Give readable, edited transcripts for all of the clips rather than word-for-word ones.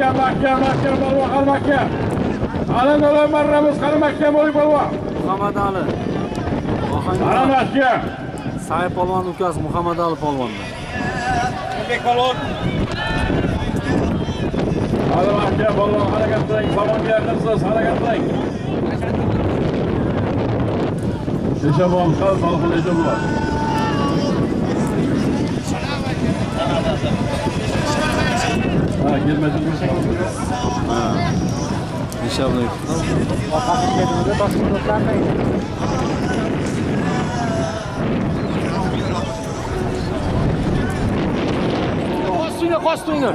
Makka polvon, Makka. Ana marramiz qani Makka bo'ling polvon. Muhammad Ali. Ana Makka. Say polvon ukasi Muhammad Ali polvonlar. Bek polvon. Ana Makka polvon, harakat qiling, samonga yaqinsiz, harakat qiling. Seshabon qal, salqinlashib bor. Ha, girmedin mi? Ha. İnşallah. Kostünger.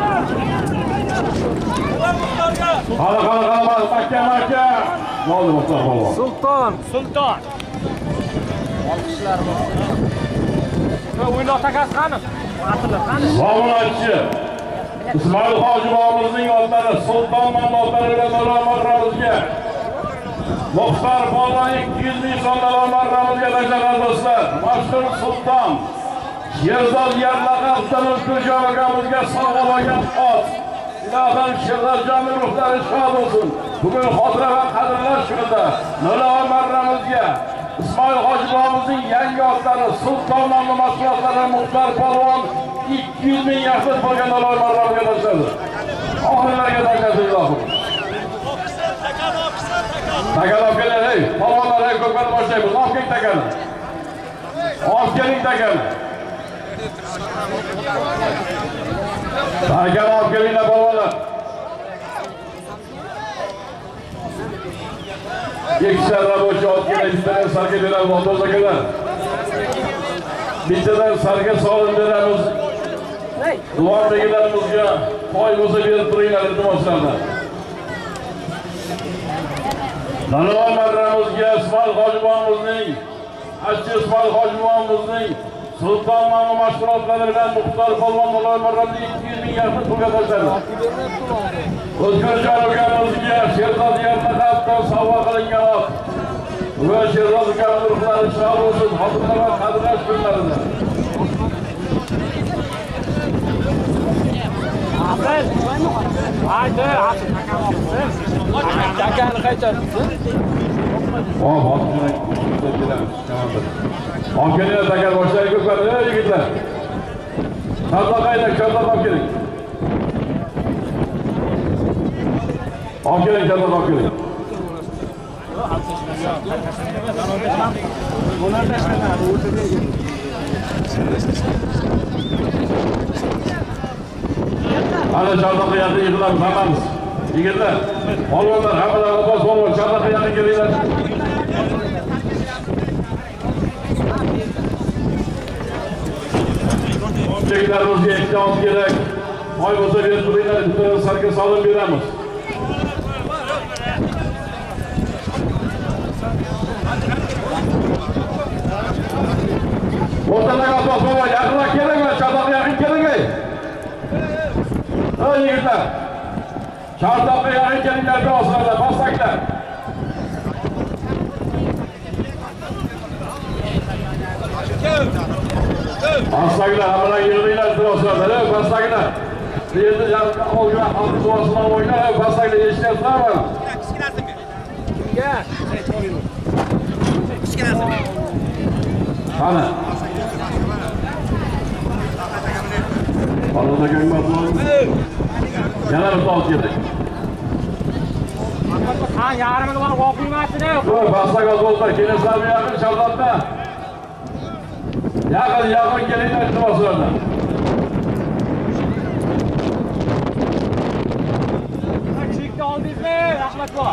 Hala, Makka. Ne oldu Mustafa polvon? Sultan. Alkışlar bu. Oyun takası hanım. Savunatçı İsmail Hacıbağımızın yolları Sultan Mahmutları ve Nurhamarramızga Muhtar polvon 200 ming so'mdan marramizga tashlangan do'stlar. Mashhur Sultan Sherzod Yarlaqa Abdulloh akamizga sovg'a bo'lgan ot. Ilohim Sherzodjonning ruhlari shod bo'lsin. Bugun xotira va qadrlash kunida Nurhamarramizga İsmail Hacıbağımızın yangi otlari Sulton nomli mashg'ulotlari Muhtar polvon 200 ming yaxlit bo'lgan marramizga tashladi. Oxirlarga tashladi ilohim. Takalab keling, ey, polvonlar, ey, ko'kani boshlaymiz. Olib keling takani. Olib keling takani. Takani olib kelinglar polvonlar. Ikkita rabochi olib keling, bittadan sarga beramiz, o'rtoq akalar. Bittadan sarga solib beramiz. Duvardagilarimizga qo'y bo'lsa berib turinglar iltimoslardan. Nanovar marramizga İsmail Hacıbağımızning, Hajji İsmail Hacıbağımızning Sulton nomli mashg'ulotlari bilan Muxtor polvon Nanovar marramizga 200 ming yaxlit pulga tashladi. O'zgarjon akamizga Sherzod Yarlaqabdan sovg'a qilingan ot. Va Sherzod akamning ruhlari shod bo'lsin, xotira va qadrlash kunlarida. Haydi, takani qaytardi. Olib kelinglar, takan boshlaylik ko'plar, ey yigitlar. Qadaqaylar, ko'rdan olib keling. Olib keling, ko'rdan olib keling. Bular tashlanadi, o'rtaga. Ana Chordoqqa yaqin yig'ilamiz hammamiz. Yigitlar, polvonlar, hammalar Abbos polvon Chordoqqa yaqin kelinglar. Cheklarimizga ehtiyot kerak. Moy bo'lsa berib turinglar, bitta sarga solib beramiz. O'rtadan Abbos polvon yaqinroq kelinglar, Chordoqqa yaqin kelinglar. Ey yigitlar, Chordoqqa yaqin kelinglar, biozlarda bostaklar. Bostaklar, hammalar yig'inglar, biozlarda, bostaklar. Bu yerda olgan xalq duosini o'ynar, bostaklar eshityapsizlarmi? Kimga? Qani? Palonda ko'ngmat. Yana bir to'p keldik. Ha, yarimiga borib o'qiymasdi-ku. Qo'y, bastaga do'stlar, kelasizlarmi yaqin Chordoqda? Yaqin kelinglar iltimoslardan. Chekni oldingizmi, rahmat bor.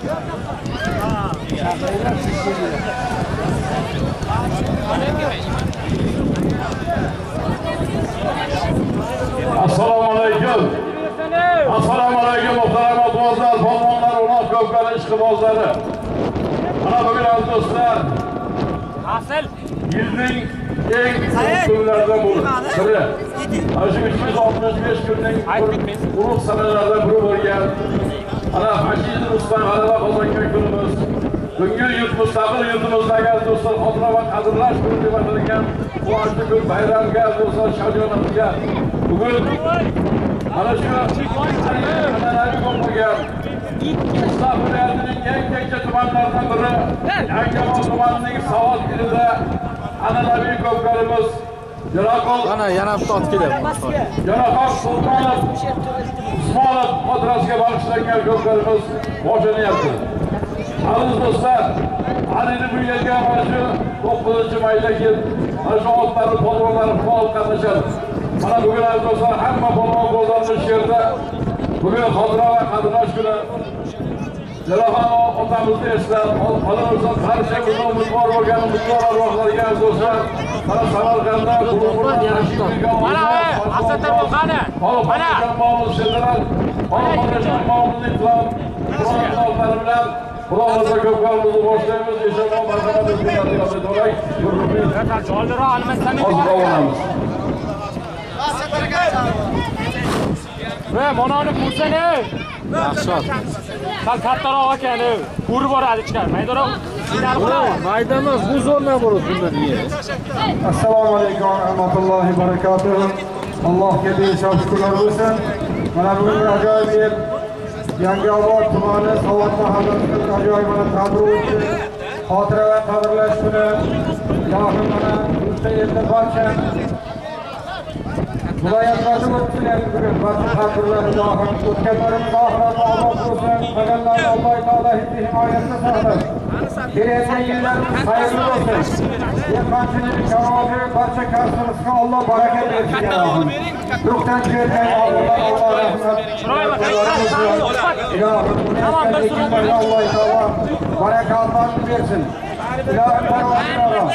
Assalomu alaykum. Assalomu alaykum muhtaram do'stlar, polvonlar, uloq ko'pkari ishqibozlari. Mana bugun aziz do'stlar, Asl yilning eng kunlaridan biri. Shu 365 kunning ulug' sanalaridan biri bo'lgan ana fashizm ustidan g'alaba qozongan kunimiz. Bugun mustaqil yurtimizdagi aziz do'stlar xotira va qadrlash kuni deb atalgan quvonchli kun bayramga aziz do'stlar, shodiyonatimizga bugun Mana shu an'anaviy bo'lgan Islom viloyatining eng keksa tumanlaridan biri Yangiobod tumanining Savol ilida an'anaviy ko'pkarimiz Ana yana bitta ot kelyapti. Janob Sultonov Usmonov xotirasiga bag'ishlangan ko'pkarimiz boshlanyapti. Aziz do'stlar, Alini bu yerga mana shu 9-maydagi mana shu otlarni polvonlari faol qatnashadi. Mana bugun aziz do'stlar, hamma polvon bo'lganmiz yerda bugun xotira va qadrlash kuni. Jalohan otamizni eslab, xolamizdan barcha umidvor bo'lgan umidvor arvohlarga aziz do'stlar, mana Samarqandda Mana Asatlar qani? Mana jamoamiz she'rlar, jamoamiz islom qur'onlari bilan Xudoga ko'pkarimizni boshlaymiz. Inshaalloh marhamat qilib Joldiroq almasdan Mononi ko'rsana. Yaxshi. Sal kattaroq ekan, ko'rib boradi ichkari. Maydaroq. Mayda emas, bu zo'rna bo'ladi bundan yer. Assalomu alaykum va rahmatullohi va barakatuh. Allohga behisob shukrlar bo'lsin. Mana bugun ajoyib yer Yangiobod tumani Savol mahallasining ajoyib tabriki xotira va qadrlash kuni. Ilohim mana bu yerda barcha viloyatlarda o'tgan bugun barcha tadbirlar ilohim o'tganlarimiz oxiratda obod bo'lsin. Qolganlarni Alloh taolo himoyasida saqlasin. Kelayotgan yillarimiz xayrli bo'lsin. Dehqonchilik, kavobi, barcha kasbimizga Alloh baraka bersin. Ruhdan kelgan Alloh rahmat. Ilohim Alloh taolo barakatlarni bersin. Ilohim parvardigor.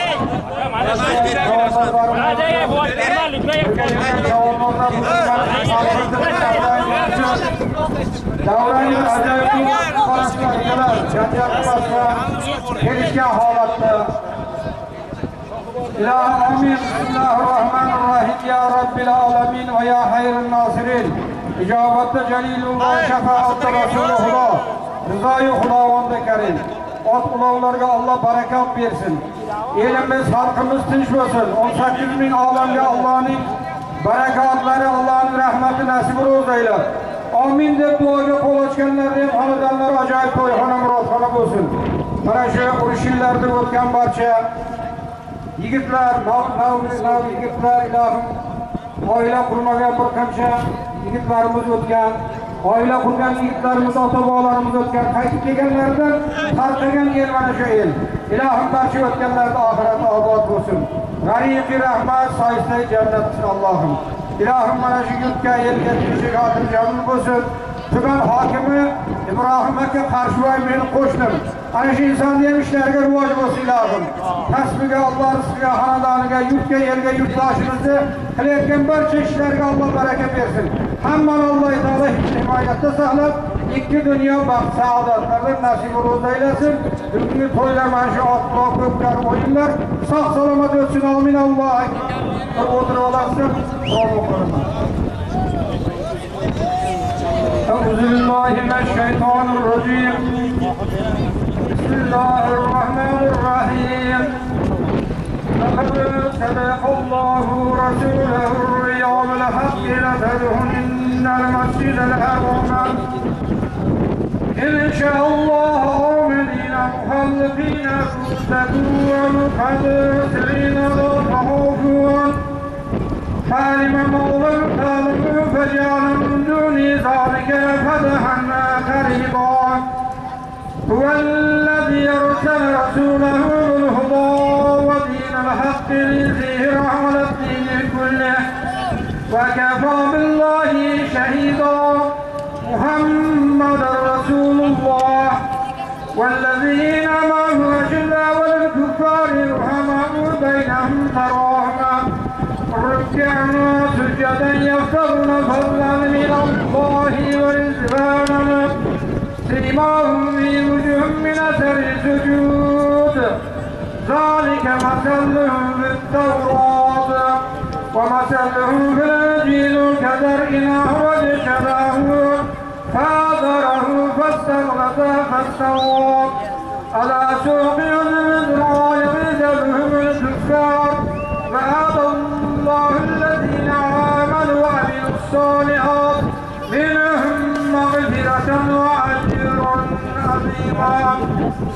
Davranın ajoyib qarashlargalar, kelishgan holatda. İlahi amin. Bismillahirrahmanirrahim. Ya Rabbil alamin ve ya hayrun nasirin. İcabatta celilullah şefaatta Resulullah. Rızayı Xudovondi karim. Ot ulovlarga Allah barakat versin. Elimiz, halkımız tinch bo'lsin. 18 bin olamga Allohning barakatlari, Allohning rahmati nasib eyler. Amin deb duoga qo'l ochganlarga ham xonadonlar ajoyib to'yxona murodxona bo'lsin. Mana shu urush yillarida o'tgan barcha yigitlar, yigitlar ilohim oila qurmagan bir qancha yigitlarimiz o'tgan, oila qurgan yigitlarimiz, ota-bobolarimiz o'tgan, qaytib kelganlardan tarqagan el mana shu el. Ilohim barcha o'tganlarda oxiratda obod bo'lsin. G'ariqi rahmat, soyisli jannatsin Allohim. İlohim mana shu yurtga, elga tinchlik, xotirjamlik bo'lsin. Tuman hokimi Ibrohim aka Qarshivoy meni qo'shnim. Ana shu insonni ham ishlariga rivoj bo'lsin ilohim. Kasbiga, Alloh rizqiga, xonadoniga, yurtga, elga, yurtdoshimizni qilayotgan barcha ishlariga Alloh baraka bersin. Hammani Alloh taolo himoyatda saqlab, ikki dunyo baxt, saodatlarni nasib eylesin. Bugungi to'ylar mana shu otliq ko'pkar o'yinlar sog' salomat o'tsin. Amin. Alloh o'tirib olasiz. أعوذ بالله من الشيطان الرجيم. بسم الله الرحمن الرحيم. لقد صدق الله رسوله الرؤيا بالحق لتدخلن المسجد الحرام إن شاء الله آمنين محلقين رؤوسكم ومقصرين لا تخافون فعلم ما لم تعلموا فجعل من دون ذلك فتحا قريبا هو الذي أرسل رسوله بالهدى ودين الحق ليظهره على الدين كله وكفى بالله شهيدا محمد رسول الله والذين معه أشداء والكفار رحماء بينهم تراهم ركعا سجدا يبتغون فضلا من الله ورضوانا سيماهم في وجوههم من اثر السجود ذلك مثلهم في التوراة ومثلهم في الانجيل كزرع اخرج شبهه فآزره فاستغلظ فاستوى على سوق يزرع يعجبهم الكفار وآتى الله الذين آمنوا وعملوا الصالحات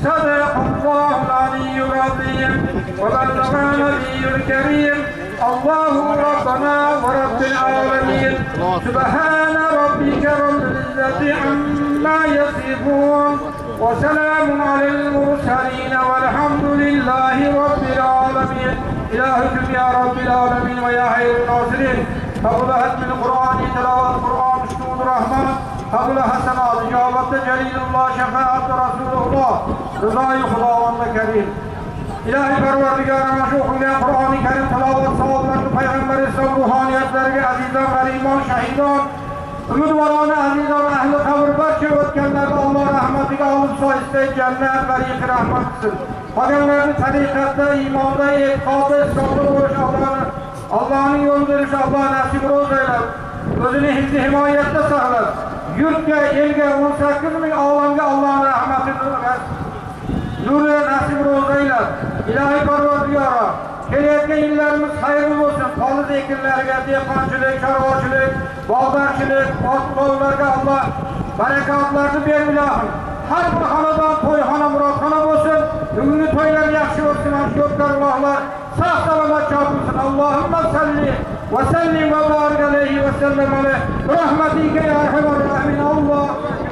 صدق الله العلي العظيم وبلغ النبي الكريم الله ربنا ورب العالمين سبحان ربك رب العزة عما يصفون وسلام على المرسلين والحمد لله رب العالمين. İlahücüm ya Rabbil alemin ve ya hayr-ı nasirin. Kabul-i min Kur'an-ı telavat Kur'an üstûn-ü Rahman. Kabul-i hasenat icabette celilullah şefaat ve Resulullah. Rızayı Hudavan'da kerim. İlahi perverdigarına şu okuyan Kur'an-ı Kerim telavat savablarını Peygamber İslam ruhaniyetlerine azizan gariman şehidan. Ümidvarane azizan ehli kabir barşı ötkenlerde Allah rahmetine alırsa isteyip cennet veriyik rahmet kısın. Haberlerini tarikatta, imanda, etkada, İslam'da oluş Allah'ın yolu verişi Allah nasip roz eyler. Özünü hifzi himayette sağlar. Yurtga, elge, 18 bin ağlamga Allah'ın rahmetini nurya nasip roz eyler. İlahi parvardiyara. Gelecek illerimiz hayırlı olsun. Falı zekirlerine, dekançılık, çarvacılık, baldarçılık, ballarga Allah berekatlarını ver ilahım. Her bir hanadan toyhana murathana olsun. Ünlü toylar yakşı olsun. Aşkotlar Allah'lar. Sağ salamat çarpılsın. Allahümme salli ve sellim ve barik aleyhi ve sellem aleyh. Rahmetike ya Erhamer-Rahimin. Allah.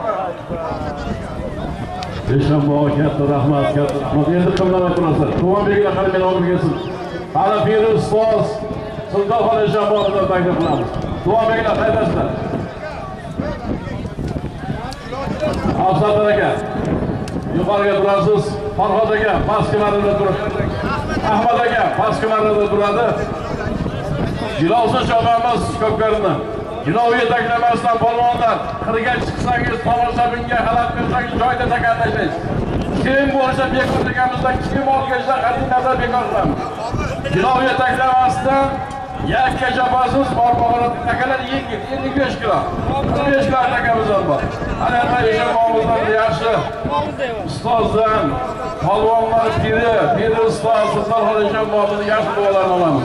Eşref baba katta rahmat, katta rahmat. Endi qimlama turasizlar. Tuman begiga qarab olib kelsin. Hali piri ustoz Sultonxon Eşref bobodan taklif qilamiz. Tuman begilar qaydasizlar? Afzal aka, yuqoriga turasiz. Farhod aka pastki marrada turadi. Ahmad aka pastki marrada turadi. Jilovsiz jomamiz ko'pkarini. Jilov yetaklamasdan polvonlar qirga chiqsangiz, tomoshabinga xalat bersangiz joyda takanlashasiz. Kim bo'lsa bekor deganimizdan kim olganda qat'iy nazar bekor qilamiz. Jilov yetaklamasdan yakka jabasiz barmog'ini takalar yengil 55 kilo. 45 kilo takamiz bor. Ana eshag'imizdan yaxshi ustozdan polvonlar piri ustoz Sultonxon Eshag'imizdan yaxshi duolarni olamiz.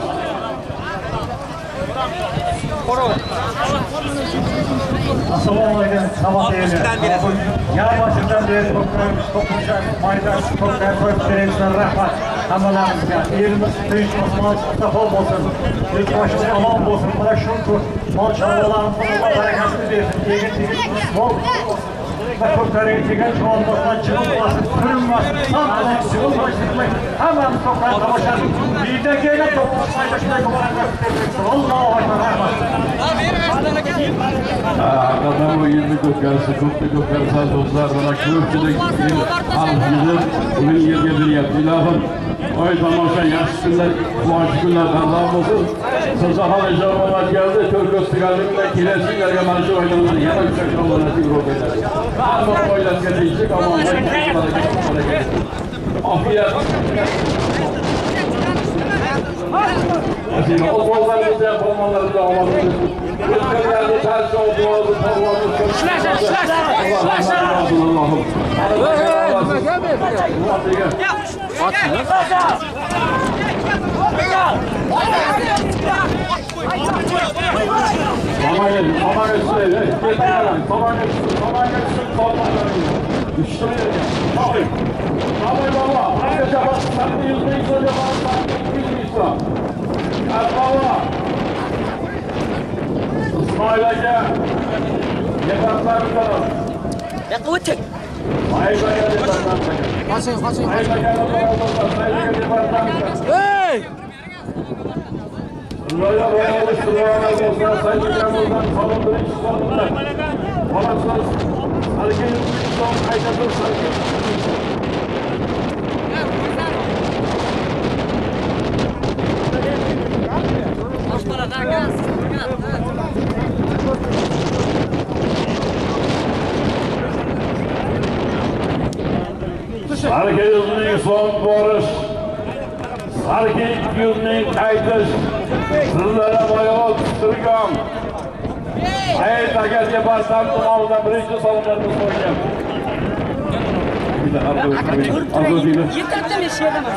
Assalomu alaykum, sabah deyildi. Yarım asırdan beri toplumsal maydan toplumsal konferansiyalar rahmat hammalarımızga. Elimiz tinch, osmonimiz safol bo'lsin. Yurtboshimiz omon bo'lsin. Mana shu mol chorvalarimizni Alloh barakasini bersin. Egin mol ko'pkariga kelgan cho'lboqdan chiqib bo'lsin, ko'rinmasin. Sog'lik, sog'lik, hammamiz to'planib tomoshabin. Birdan kelib to'plashmaydi shunday ko'malar. Allohu akbar rahmat. Hakikaten bu 20 köpkarisi, köpkarisi dostlar, bana köpçülük halkımızın bugün yerge bir yaptı. İlahım, oy tamamsa yaşlı günler, kuançlı günler kazanım olsun. Sultonxon Eshag'imlar geldi, Türk istiqalimle kilesinlerge marşı oylanları, yana yüksek yollar nasip roğaylar. Ama oylasken diyecek ama afiyet. Aslında o kollarımızda yapılmalarında olmalıyız. Kırklarında ters olduğumuz kollarımız Allah'ım. İsmail Aka, yeterler bir taraf. Ya kuvvetek. Hayır Aka yeterler. Fasih. Hayır Aka yeterler. Hey! Rüyaya oluştu, rüyaya oluştu. Sayın Hocamızdan salonları işlerler. Olasınız. Hareketli bir son kaydatır. Hareketimizin son barış, hareket yüzünün kaydışı, sırlara bayağı tutturgan. Hayır, Takat Departmanı tomağından birinci salonlarını soyacağım. Bir de arzu değil. Yeterli bir şey demez.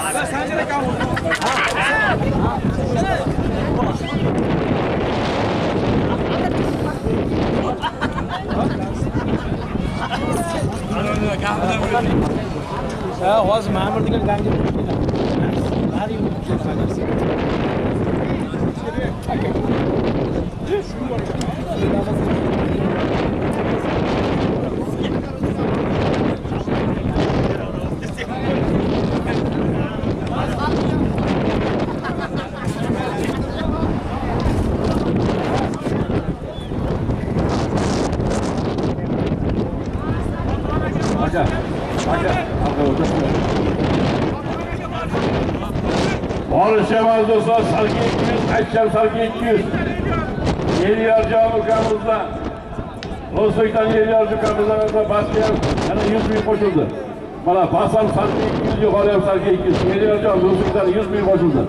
Barışamaz dostlar, sargı 200, açacağım sargı 200. Yeni yarcağım ukamızda. Dostluktan yeni yarcı ukamızda başlayan, yani 100 bin koşuldu. Bana basam sargı 200, yukarıya sargı 200. Yeni yarcağım dostluktan 100 bin koşuldu.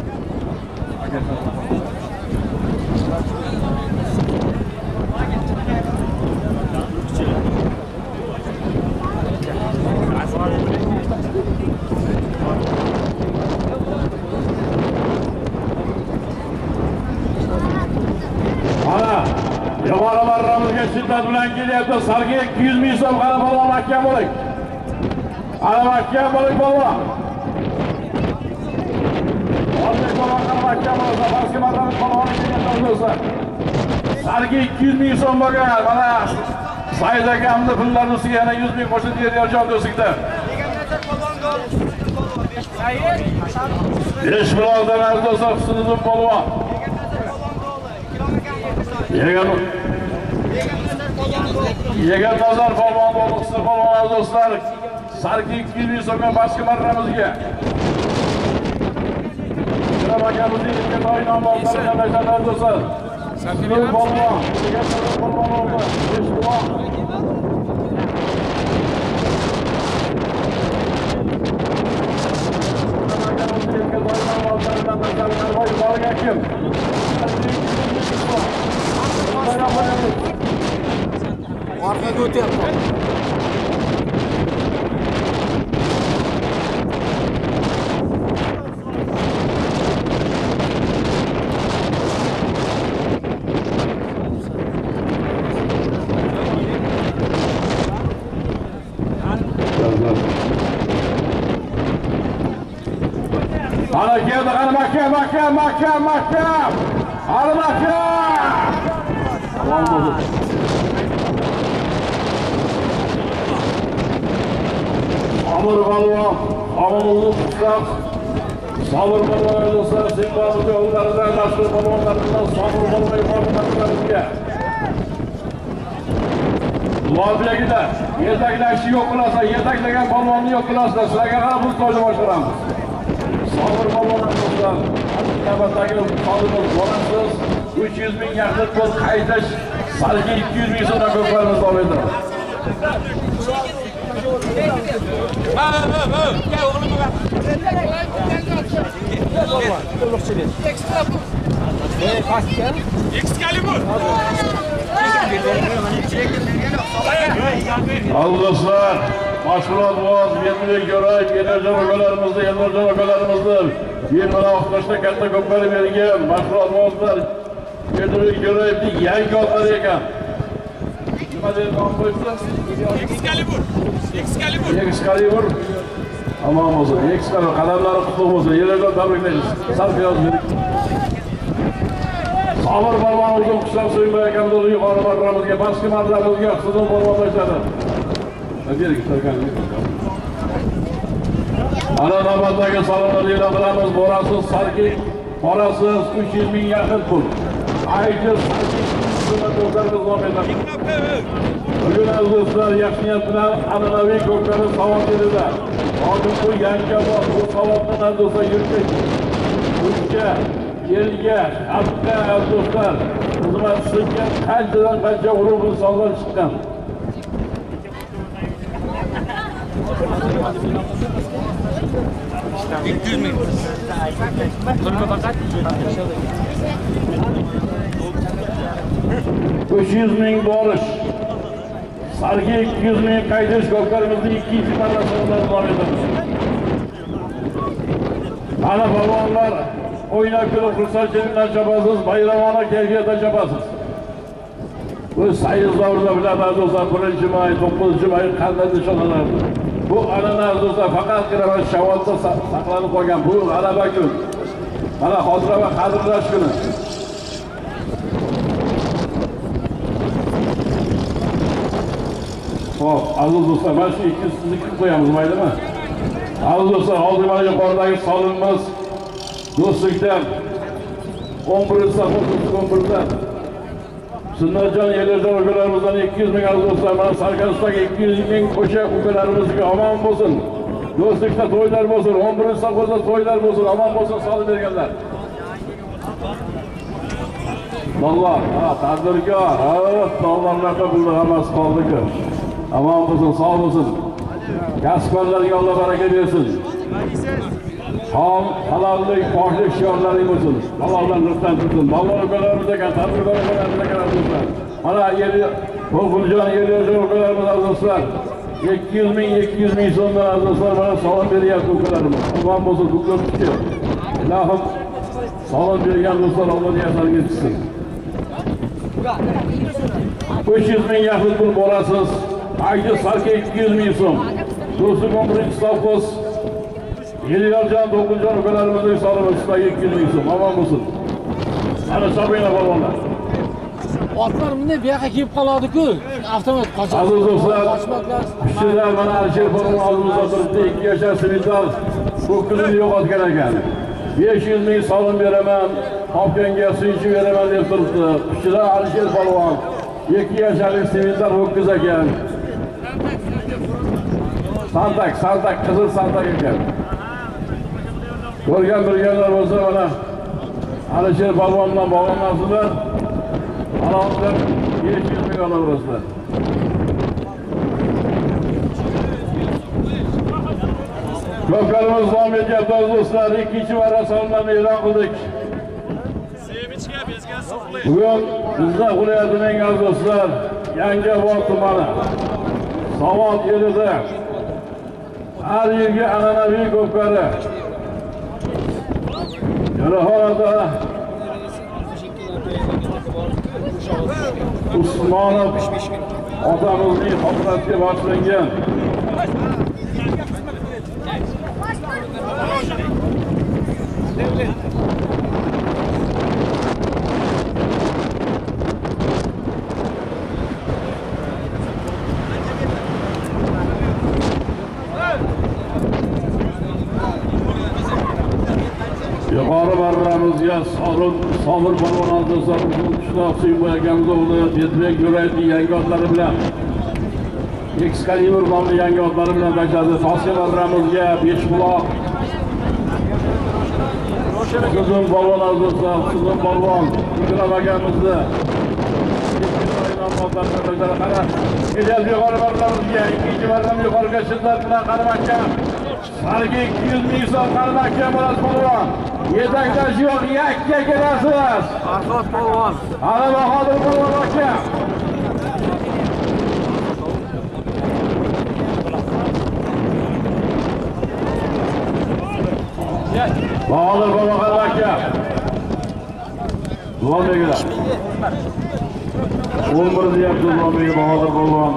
Yukarılarımızga şiddet bilen gidiyordu. Sargı 200 bin so'm qara polvon mahkam bo'ling. Qara mahkam bo'ling polvon. Hozir polvon qara mahkam bo'lsa, pastki martaba polvon kelgan sargı 200 bin so'm bo'lgan. Mana Said akamning pullarini ustiga yana 100 bin qo'shib berayotgan do'stlikda. Besh bilan arzdo'sa Husniddin polvon. Yegan nazar polvon bo'ldi, polvon do'stlar. Sargı 200 bin so'mga pastki marramizga. Qara akamizning ikki to'ynon bo'lsa, do'stlar. Sargı polvon, yegan nazar polvon bo'ldi. Besh bilan Orqaga o'tyapti. Ana keldi, ana mahkam. Ana mahkam. Amir polvon, Amir Mustafa, Sabir polvon do'stlar, Zimbabwe yo'llaridan mashhur polvonlardan Sabir polvon yuqoridagilarga. Muvaffaqiyatda yetaklayishni yo'q qilasa, yetaklagan polvonni yo'q qilasa, sizlarga qarab bu to'yni boshqaramiz. Sabir polvon do'stlar, navbatdagi polvon bo'lasiz. 300 bin yaqin pul qaytish, sargı 200 bin so'mdan ko'plarimiz davom etadi. Dostlar, mashg'ulot voz, Yelmir Jo'rayev, Yenerjon akalarimizni, bir mana o'xshashda katta ko'plar bergan mashg'ulot vozlar Yelmir Jo'rayevning yangi otlari ekan. Nima deb nom qo'yibdi? Excalibur. Aman bo'lsin, Excalibur qadamlari qutlug' bo'lsin. Yerlardan tabriklaymiz. Sarf yozdik. Sabir polvon uzun qishlab so'ymayotgan do'li yuqori marramizga, pastki marramizga Husniddin polvon tashladi. Ana navbatdagi salonlarni e'lon qilamiz. Borasiz sargı, qorasiz 300 bin yaqin pul. Aytiz do'stlarimiz davom etadi. Bugun do'stlar yaxshi niyat bilan an'anaviy ko'klarni savol berdi. Hozir bu yangi bu savoldan do'stlar yurtga, yelga, hafta do'stlar xizmat qilgan qancha urug' insonlar chiqqan. Üç 300 bin borish, sargı 200 bin qaytish ko'pkarimizning ikkinchi marrasidan davom etadi. Ana polvonlar o'ynab kulib xursandchilikdan chopasiz, bayramona kayfiyatda chopasiz. Bu sayyiz davrida biladi do'stlar, 1-may, 9-may qanday nishonlanadi. Bu an'ana do'stlar faqatgina Shavvolda saqlanib qolgan bu g'alaba kun. Mana xotira va qadrlash kuni. Hop, aziz do'stlar, mana shu ikkisini qilib qo'yamiz, maylimi? Aziz do'stlar, hozir mana yuqoridagi solinimiz do'stlikdan 11 safar 11da Sunnatjon yerlardan ukalarimizdan 200 ming aziz do'stlar, mana sarkasdagi 200 ming o'sha ukalarimizga omon bo'lsin. Do'stlikda to'ylar bo'lsin, 11 safarda to'ylar bo'lsin, omon bo'lsin, solib berganlar. Vallahi, tadbirkor, tog'larlarda pullar hammasi qoldi-ku. Omon bo'lsin, sog' bo'lsin. Kasblarga Alloh baraka bersin. Halollik, poklik shiorlari bo'lsin. Haloldan rizqdan tursin. Alloh ukalarimiz ekan, tadbirkor ukalarimiz ekan do'stlar. Mana To'g'uljon yerlardan ukalarimiz do'stlar. 200 ming so'mdan do'stlar mana salom beryapti ukalarimiz. Omon bo'lsin, ko'p kishi. Ilohim salom bergan do'stlar Alloh yasarga tushsin. 300 ming yaqin pul borasiz. Ayni sarka 200 ming so'm. Do'stlik 11-safhoz Yelyorjon, To'g'uljon ukalarimizning salomisiga 200 ming so'm. Omon bo'lsin. Ana sabina bo'lganlar. Otlar bunday bu yoqqa kelib qoladi-ku. Avtomat qochadi. Aziz do'stlar, kishilar mana Alisher Borom oldimizda turibdi. 2 yashar seminar ko'kini yo'qotgan ekan. 500 ming salom beraman, topganga suychi beraman deb turibdi. Kishilar Alisher Borom 2 yasharlik seminar ho'kiz ekan. Santak, qizil santak ekan. Ko'rgan bilganlar bo'lsa mana Alisher Borom bilan bog'lanasizlar. Alamlar 500 ming olaverasizlar. Ko'plarimiz davom etyapti do'stlar. 2-marra sonlarni e'lon qildik. Bugun bizda viloyatining aziz do'stlar, Yangiobod tumani Savod yerida har yilgi an'anaviy ko'pkari Yo'lxonada Usmonov otamizning xotirasiga bag'ishlangan yuqori marramizga Sobir polvon do'stlar, qishloq Suyma akamiz o'g'li Betbek Jo'rayevning yangi otlari bilan Excalibur nomli yangi otlari bilan bajadi. Toshkent marramizga Beshbuloq Qizim polvon do'stlar, Qizim polvon Ikrom akamizni Kechal yuqori marramizga 2-marram yuqoriga shiddat bilan qaramakka Sargi 200 ming so'm qaramakka bo'ladi polvon. Yetakdash yo'q, yakka kelasiz. Farhod polvon. Ana Bahodir polvon aka. Bahodir polvon aka. Duo beringlar. 11 deyapti Duombek Bahodir polvon.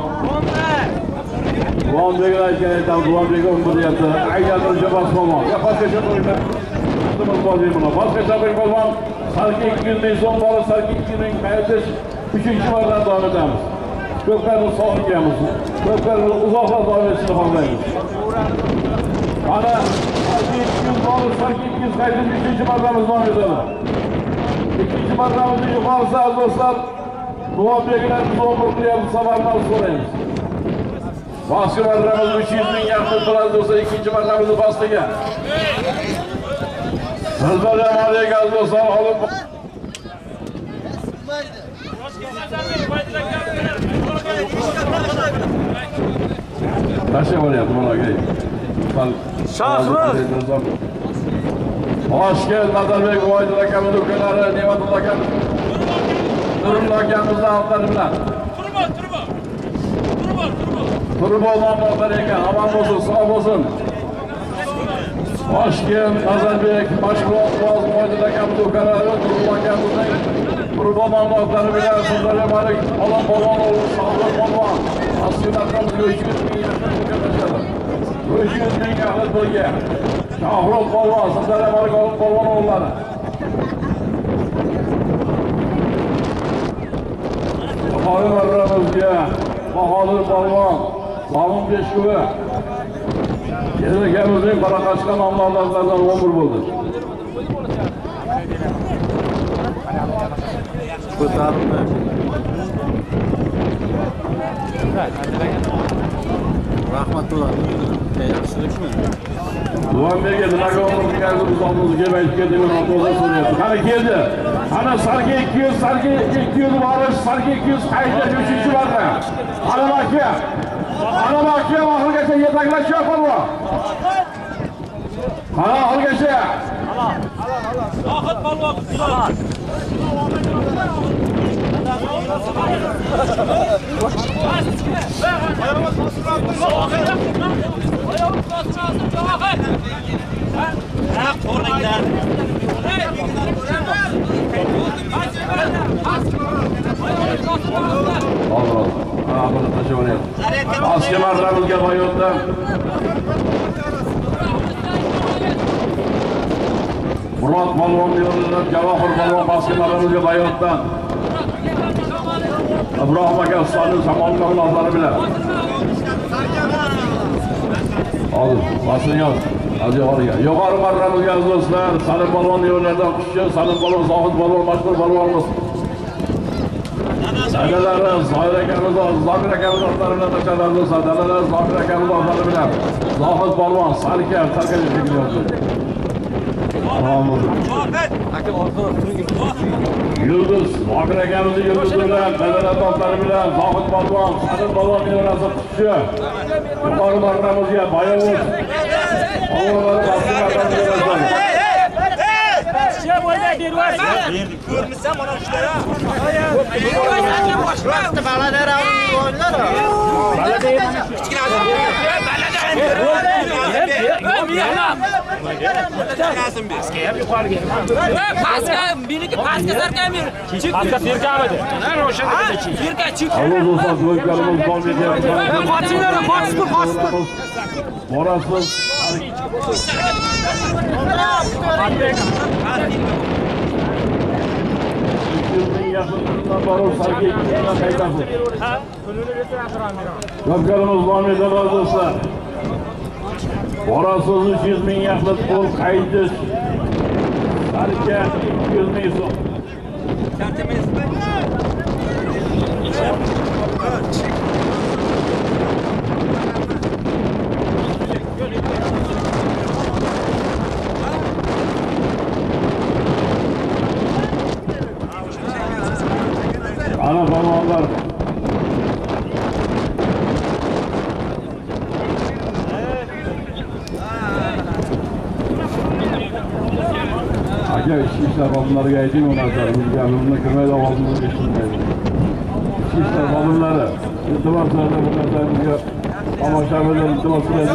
Duombek aytgan Duombek 11 deyapti. Aylantiruvchi polvon. Yo'qotgacha qo'yma. Boshqa bir polvon salki 200 ming so'm bor, salki 200 ming qaytish 3-marradan davom etamiz. Ko'plarni sog'inganmiz. Ko'plarni uzoqroq davom etishni xohlaymiz. Mana salki 200 bor, salki 200 qaytish 3-marramiz davom etadi. 2-marramizni yuqorisi do'stlar, Duombeklar zo'mir qilyapti, safardan so'raymiz. Boshqa marramiz 300 ming yaqin bo'ladi do'stlar, 2-marramizni bostiga. Sizlarga alaykum do'stlar, olib Tasha bo'lyapti mana aka. Shohimiz. Toshkent Nazarbek Voydil akamiz ukalari, Ne'matullo akamiz. Nurullo akamizni avlodlari bilan. Turbo nomlar ekan, omon bo'lsin, sog' bo'lsin. Toshkent Nazarbek mashg'ulot Voydil akamiz ukalari, Nurullo akamizning turbo nomlari bilan sizlarga malik Alloh polvon o'g'li Sog'lom polvon. Asliyatimizga 300 ming yaqin ukalashadi. 300 ming yaqin pulga. Shohruh polvon, sizlarga malik Alloh polvon o'g'illari. Yuqori marramizga Bahodir polvon Zavun Beşkuvi. Yenikamizning Qoraqashqa nomlolaridan 11 bo'ldi. Ko'tarildi. Rahmatulloh. Yaxshilikmi? Duvanbekga nimaga o'rnatilgan bizomizga kelmaydi deb o'rnatilgan so'rayapti. Qani keldi. Ana sarga 200, sarga 200 borish, sarga 200 qayta 3-chi marta. Ana aka. Ana aka oxirgacha yetaklashyapti polvon. Ana oxirgacha. Zohid polvon. Pastga marramizga qo'yayotdim. Murod polvon yo'llanib, Javohir polvon pastga marramizga qo'yayotdim. Ibrohim aka ustoning samolyot nazari bilan. Hozir Mas'uliyat Aziyoriga. Yuqori marramizga do'stlar, Salim polvon yo'llardan qushchi, Salim polvon, Zohid polvon, mashhur polvonimiz. Dadalar Zohir akamiz, Zohir akamiz otlari bilan tashlanadi. Dadalar Zohir akamiz otlari bilan. Zohid polvon sarkar chiqyapti. Yulduz, Zohir akamizni Yulduz bilan, dadalar otlari bilan, Zohid polvon, Salim polvon yo'lasi qushchi. Yuqori marramizga Bayovuz. Ko'rmishsam mana shular. Yozgarimiz nomida do'stlar. Borasiz 300 ming yaxlit pul qaytish. Sarka 200 ming so'm. Ana polvonlar. Aka ishlar xodimlariga ayting u narsani, bizga kirmaydi ovozimizni eshitmaydi. Ishlar xodimlari, iltimoslarni bu narsamizga tomoshabinlar iltimos qiladi.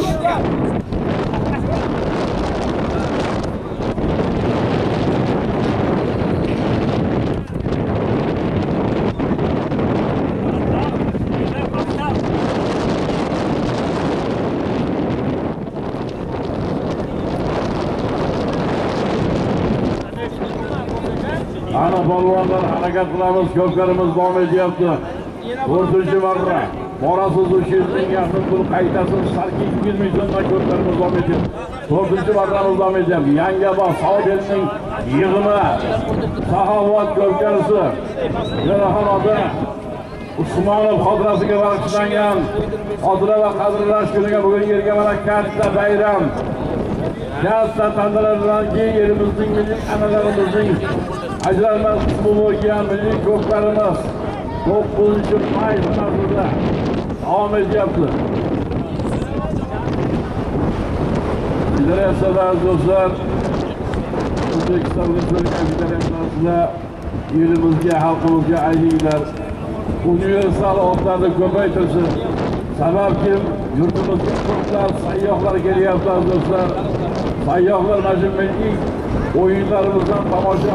Ana polvonlar harakat qilamiz, ko'pkarimiz davom etyapti. 4-marra. Borasiz 300 ming yaqin pul qaytasiz, sarki 200 ming so'mga ko'pkarimiz davom etyapti. 4-marramiz davom etyapti. Yangabog' Saodatning yig'imi, Saxovat ko'pkarisi, Jaraxon ota Usmonov xotirasiga bag'ishlangan xotira va qadrlash kuniga bugun yerga mana katta bayram. Katta tantanlar bilan elimizning milliy an'analarimizning ajralmas qismi bo'lgan milliy ko'klarimiz 9-may sanasida davom etyapti. Federatsiyada do'stlar, O'zbekiston Respublikasida elimizga, xalqimizga aytinglar, universal otlarni ko'paytirsin. Sababki yurtimizga ko'plab sayyohlar kelyapti do'stlar. Sayyohlar mana milliy o'yinlarimizdan tomosha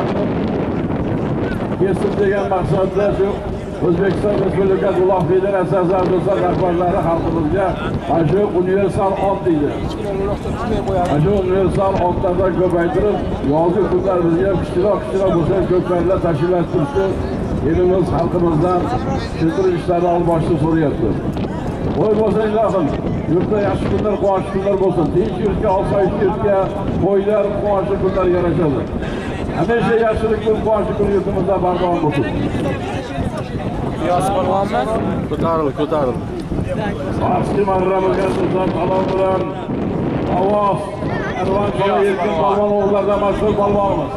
qilib degan maqsadda shu O'zbekiston Respublikasi Uloq Federatsiyasi do'stlar rahbarlari xalqimizga mana shu universal ot deydi. Mana shu universal otlardan ko'paytirib, yozgi kunlar bizga kichikroq bo'lsa ko'klarlar tashkillashtirishni elimiz xalqimizdan tushuntirishlarni olib boshni so'rayapti. Qo'y bo'lsa ilohim, yurtda yaxshi kunlar, quvonchli kunlar bo'lsin. Tinch yurtga, osoyish yurtga, qo'ylar, quvonchli kunlar yarashadi. Hamisha yaxshilik kun, quvonchli kun yurtimizda bardavom bo'lsin. Ko'tarildi. Eski marramizga sizdan salom bilan ovoz Arvan Chola Erkin polvon o'g'illardan mashhur polvonimiz.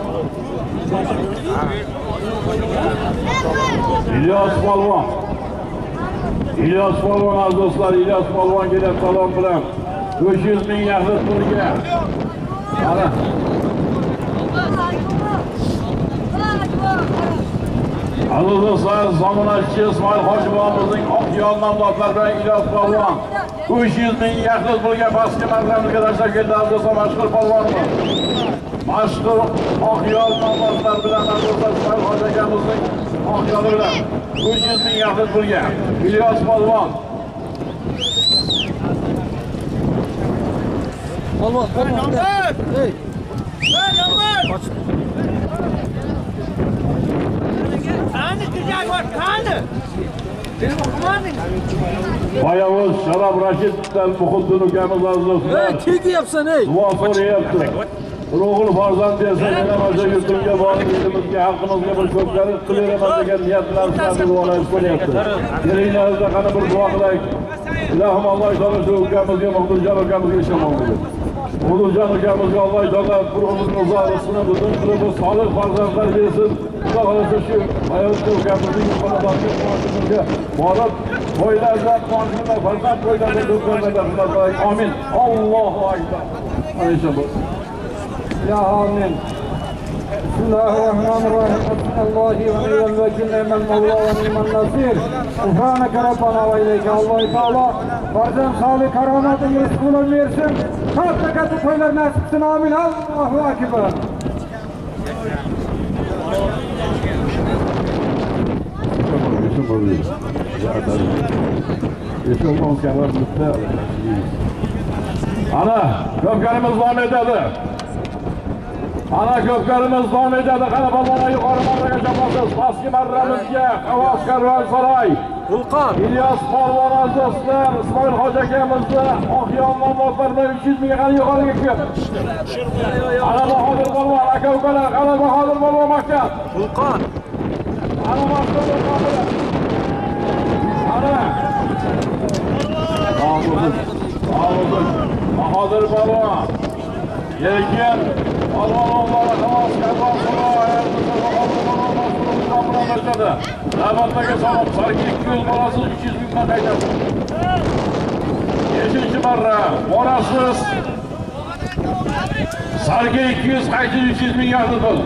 İlyos polvon. İlyos polvon aziz do'stlar, İlyos polvon kelib salom bilan 500 ming yaxlit pulga. Mana aziz do'stlar, zamonachi İsmoil Hojiboyimizning Oqyon nomdodlar bilan İlyos polvon 500 ming yaxlit pulga pastki marramizga tashlab keldi aziz do'stlar, mashhur polvonimiz. Mashhur Oqyon nomdodlar bilan aziz do'stlar, İsmoil Hoji akamizning Oqyoni bilan 500 ming yaxlit pulga İlyos polvon. Polvon. Hey. Bayavuz Sharaf Rashiddan Muhiddin ukamiz aziz do'stlar. Hey, tegyapsan ey. Duo so'rayapti. O'g'il farzand bersa, yana mana yurtimga borib, elimizga, xalqimizga bir ko'pchilik qilaman degan niyatlarni duolayib qo'yapti. Kelinglaringizda qani bir duo qilaylik. Ilohim Alloh taolo shu ukamizga, Muhdirjon ukamizga ishonmoq bersin. Muhdirjon ukamizga Alloh taolo ruhini uzoqlasini butun qilib solih farzandlar bersin. Xudo xolasa shu Bayavuz ukamizning xonadoniga quvonchimizga borib, qo'ylardan quvonchimizga farzand qo'ylardan do'konlardan xudoy amin. Allohu akbar. Inshaalloh. Ya amin. Bismillahirrahmanirrahim. Allohi va ni'mal vakil, ni'mal mavla va ni'mal nasir. Subhanaka rabbana va ilayka Alloh taolo farzand solih karomatini rizqini bersin. Katta to'ylar nasib qilsin. Amin. Allohu akbar. Ana ko'pkarimiz davom etadi. Ana ko'pkarimiz davom etadi. Qani polvon yuqori marraga bosasiz. Pastki marramizga Ovoz Karvonsaroy. Vulqon. İlyos polvon aziz do'stlar, İsmoil Hoji akamizni Oqyon nomdodlar bilan 300 ming qani yuqoriga kelib. Ana Bahodir polvon aka-ukalar, ana Bahodir polvon maktab. Vulqon. Ana mashhur polvon. Ana. Bahodir polvon. Lekin polvonlar xalos Karvonsaroy. Navbatdagi salom sarki 200 borasiz 300 mingdan qaytasiz. 5-chi marra borasiz. Sarki 200 qaytib 300 ming yaxlit pul.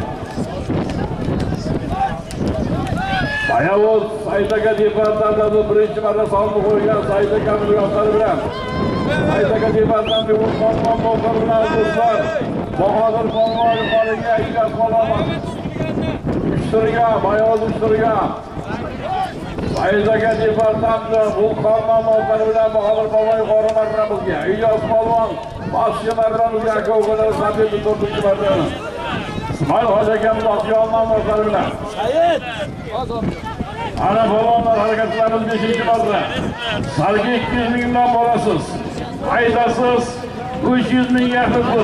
Bayavuz Said aka departamentida 1-chi marra salomni qo'ygan Said akamiz yoshlar bilan. Said aka departamentida Vulqon nomdodlar bilan do'stlar. Bahodir polvon yuqoriga Ilyos polvon. Uyushtirga, Bayavuz uyushtirga. Said aka departamentida Vulqon nomdodlari bilan Bahodir polvon yuqori marramizga. İlyos polvon pastki marramizga aka-ukalar sabit 4-chi marra. İsmoil Hoji akamiz Oqyon nomdodlari bilan. Said. Ana polvonlar harakatlarimiz 5-chi marra. Sarki 200 mingdan borasiz. Haydasiz 300 ming yaxlit pul.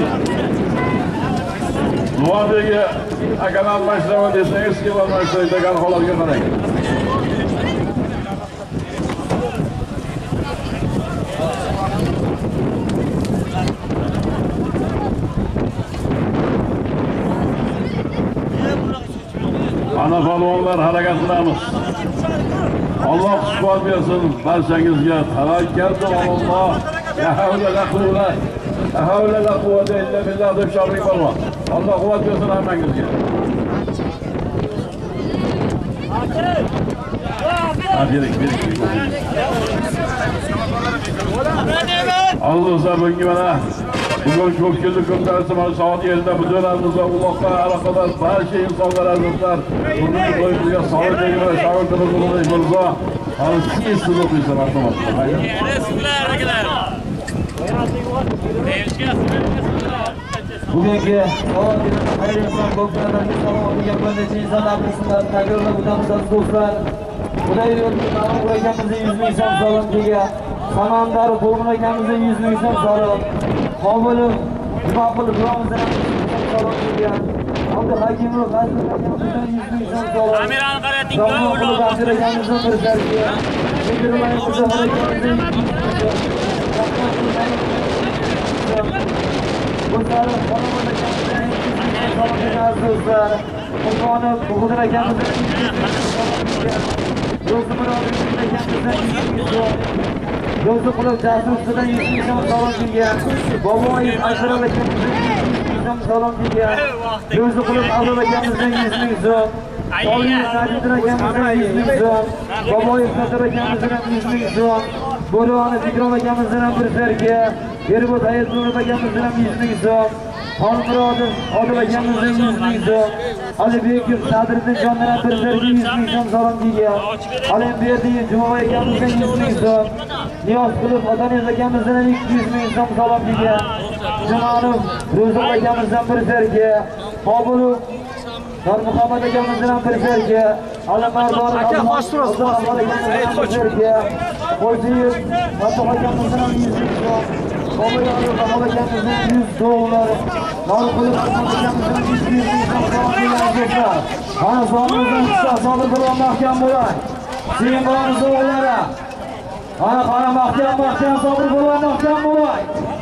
Duodagi akalar mashlama desangiz, kim bo'lmaydi degan holatga qarang. Ana polvonlar harakatlarimiz. Alloh suhbat bersin barchangizga. Tavakkaltu alalloh. La havla la quwwata illa billah deb sharri polvon. Alloh quvvat bersin hammangizga. Allohlar bunga mana bugun ko'pchilik ko'ptarsa mana soat 7da buzoramizda uloqqa aloqador barcha insonlar azizlar bunga qo'yilgan savol bergan sharoitimiz bo'lsa, hali sizlar qo'ysa rahmat. Bugungi hayırlısan ko'plarning salomiga bo'lishi insonlarning ismlarini takrorlab o'tamiz do'stlar. Xudoy yo'lida ma'lum qilganimizda 100 ming so'm salom kelgan Samandar Bulg'un akamizdan 100 ming so'm salom. Qobilov Jumaqul Ikromimizdan 100 ming so'm salom kelgan. Abduhakimov G'azil akamizdan 100 ming so'm salom. Kamerani qarating-ku, ular. G'azil akamizdan bir zarga. Shukronlar Muzaffar akamizdan 100 ming so'm. Bo'lsari Qonun akamizdan 100 ming so'm salom kelgan do'stlar. Qurmonov Buxo'dan akamizdan 100 ming so'm kelgan. Do'stimlar akamizdan 100 ming so'm. Do'sti qilib Jasurdan 100 ming so'm salom kelgan. Boboyev Akram akamizdan 100 ming so'm salom kelgan. Do'sti qilib Abdul akamizdan 100 ming so'm. Oliy Sajidin akamizdan 100 ming so'm. Boboyev Sadir akamizdan 100 ming so'm. Bo'roni Fikrom akamizdan bir zarga. Yerbod Hayatulloh akamizdan 100 ming so'm. Xonmurodov Odil akamizdan 100 ming so'm. Alibekov Sadriddin jondan bir zarga 100 ming so'm salom kelgan. Alimberdiyev Jumoboy akamizdan 100 ming so'm. Niyozqulov Otaniz akamizdan 200 ming so'm salom kelgan. Jumanov Ro'ziq akamizdan bir zarga. Qobilov Muhammad akamizdan bir zarga. Alimardon aka xo'sh turasiz. Qo'ziyev Fatih akamizdan 100 ming so'm. Qobilov Muhammad akamizdan 100 dollar. Norqulov akamizdan 200 ming so'm salom kelgan. Ana sonimizdan qisqa sodir bilan mahkam bo'lay. Siymonov o'g'illari. Ana mahkam sodir bilan mahkam bo'lay.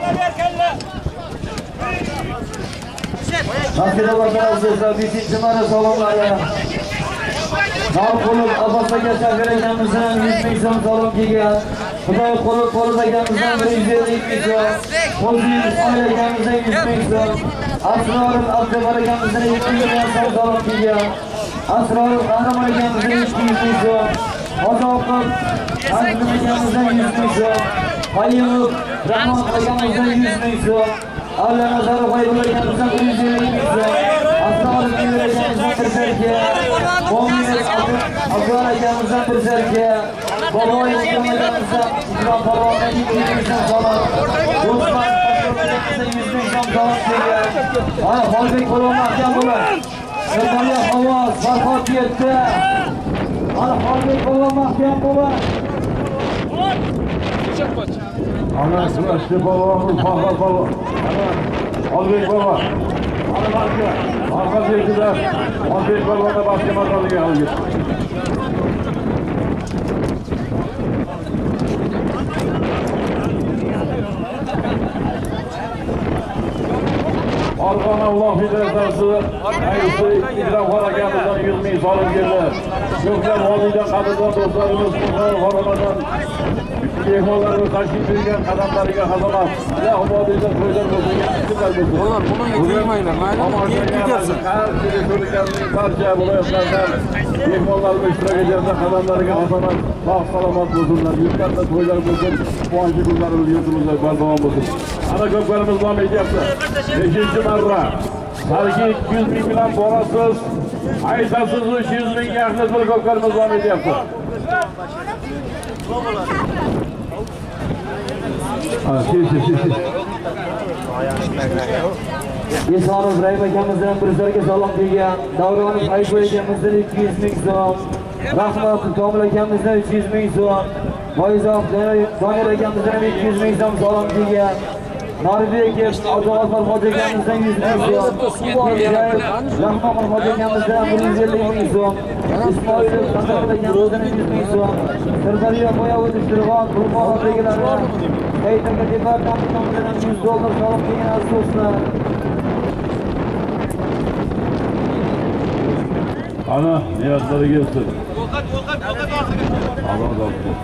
Nasira bakanımızda bitinci mana salomları. Norqulov Abbos aka Shakir akamizdan 100 ming so'm salom kelgan. Xudoy qo'li akamizdan 150 ming so'm. Qo'ziyev Ismoil akamizdan 100 ming so'm. Asrorov Abdubar akamizdan 200 ming so'm salom kelgan. Asrorov Qahramon akamizdan 200 ming so'm. Qozoqov Azim akamizdan 100 ming so'm. Qayimov Rahmon akamizdan 100 ming so'm. Allah Nazarov G'oybullo akamizdan 150 ming so'm. Asrorov akamizdan bir zarga. Mo'minov Abdul akamizdan bir zarga. Boboyev akamizdan Ikrom Parvondan 200 ming so'm salom. Do'stman akamizdan 100 ming so'm salom kelgan. Ana Xolbek Qo'lon mahkam bo'ladi. Sirdaryo Havoz Farhod yetdi. Ana Xolbek Qo'lon mahkam bo'ladi. Ana Sirdaryo Havoz Farhod bo'ladi. Ana Xolbek bo'ladi. Ana barcha Farhodlar Xolbek bo'ladi boshqa mazaliga olgan. Farg'ona Alloh federatsiyasi raisi Ikrom akamizdan 100 ming so'm keldi. Ko'plab vodiydan qadrdon do'stlarimiz Farg'onadan mehmonlarimiz tashrif buyurgan qadamlariga hazomat. Alloh vodiyda to'ylar bo'lsin. Ular bunga tegmaylar. Mayli ketarsiz. Barcha viloyatlardan mehmonlarimiz ishtirok etgan qadamlariga hazomat. Sog' salomat bo'lsinlar. Yurtlarda to'ylar bo'lsin. Quvonchli kunlarimiz yurtimizda bardavom bo'lsin. Ana ko'plarimiz davom etyapti. 5-chi marra salgi 200 ming bilan borasiz. Aytasiz 300 ming yaxlit bir ko'plarimiz davom etyapti. Esonov Ibrahim akamizdan bir zarga salom kelgan. Davronov Ayboy akamizdan 200 ming so'm. Rahmat Komil akamizdan 300 ming so'm. Mo'izov Donir akamizdan 200 ming so'm salom kelgan. Norvegiya Abdug'ofar hoji akamizdan 100 ming so'm. Rahmat hoji akamizdan 150 ming so'm. Ismoilov Qasabov akamizdan 100 ming so'm. Sirdaryo Boyovut Ishtirg'on Qurmonliklari Qaytanga departament nomidan 100 dollar salom kelgan aziz do'stlar. Ana niyozlari kelsin. Allah razı olsun.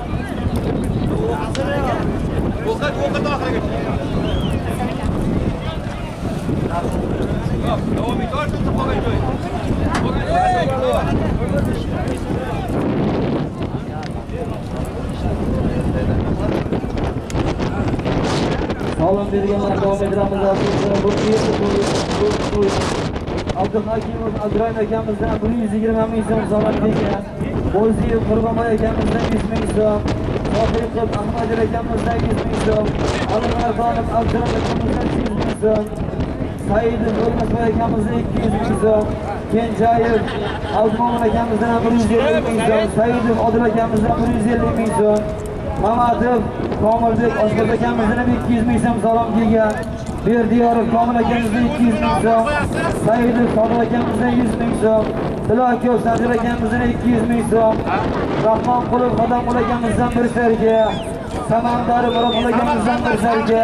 Salom berganlar davom etamiz aziz do'stlar. Abduhakimov Abdurayim akamizdan 120 ming so'm salom kelgan. Qo'ziyev Qurbonboy akamizdan 100 ming so'm. Sofiqov Ahmadjon akamizdan 100 ming so'm. Alimardonov Abduram akamizdan 100 ming so'm. Saidov O'lmasboy akamizdan 200 ming so'm. Kenjayev Almo'min akamizdan 150 ming so'm. Saidov Odil akamizdan 150 ming so'm. Mamatov, Komilbek Oshko'z akamizdan 200 ming so'm salom kelgan. Berdiyorov Komil akamizdan 200 ming so'm. Saidov Sodiq akamizdan 100 ming so'm. Tilakov Sanjar akamizdan 200 ming so'm. Rahmonqulov Xodamqul akamizdan bir sarga. Samandari Murodqul akamizdan bir sarga.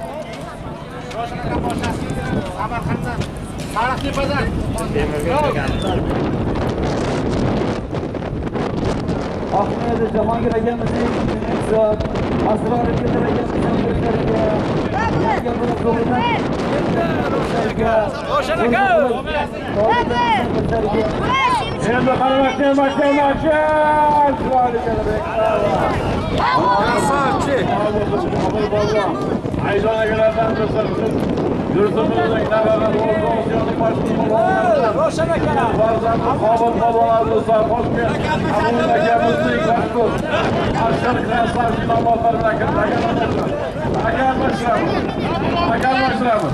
Samarqanddan Sariqtepadan Ahmed Jahongir akamizdan 200 ming so'm. Asror akamizdan bir sarga. Yangi Murodquldan Endi qaramakdan Ayzonagilardan yurtimizning navbatda Osiyoning boshqa Roshan akalar farzandi Qobil polvonlar Toshkent Abul akamizning mashhur Ashar Kraslar nomlari bilan akamashlarimiz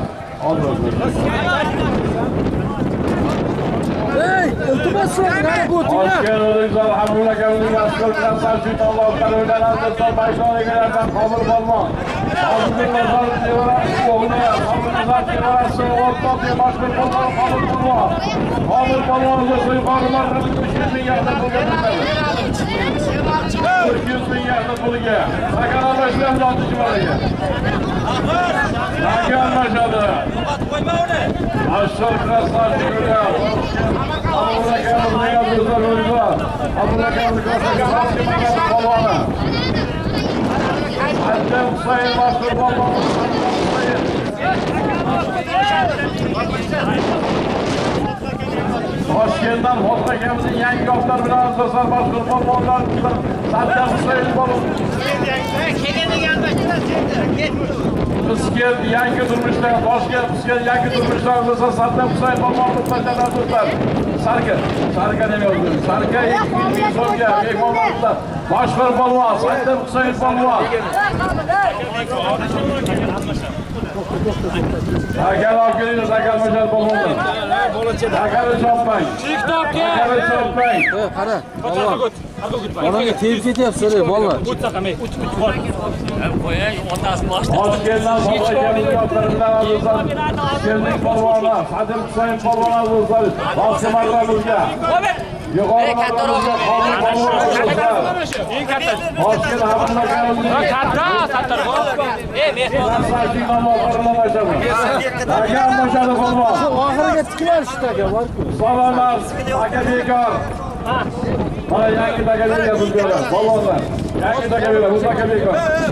Hey, iltimos so'rang, bu o'tinglar. Toshkent Abul akamizning mashhur Kraslar nomlari bilan Ayzonagilardan Qobil polvon Qobil polvonga so'yqorlar 300 ming yarda pulga beradi. 300 ming yarda pulga. Sakarabashlar zotichilarga. Sakarabashadi. Ashar Kraslar shukriya. Abdullakamizning azizlar. Abdullakamizning polvoni. Hatta Husayn mashhur polvon. Toshkentdan Xo'sh akamizning yangi yoshlar bilan asoslar mashhur polvonlar Hatta Husayn polvon. Bizga yangi turmushlar, Toshkent bizga yangi turmushlar asoslar Hatta Husayn polvon muhtajalar do'stlar. Sarka deb yozdim. Sarka 200 ming so'mga mehmonlar. Mashhur polvon Hatta Husayn polvon. Agar olganingizda agar majal polvon. Agar chopmang. TikTokga. Agar chopmang. Qara. Bolaga tegib ketyapsiz, bolalar. Toshkentdan Toshkentning yo'llaridan azizlar. Toshkentning polvoni Sadir Husayn polvon azizlar. Boshqalarga. Yuqori martabada Qobil polvon. Eng katta. Toshkent hammaga Katta, sattar. Sarsashi nomlarini boshladim. Agar boshadi polvon. Oxiriga tiklar ishtaga bor-ku. Salomlar, aka bekor. Mana yangi dagalarga bo'lgan polvonlar. Yangi dagalar, bu aka bekor.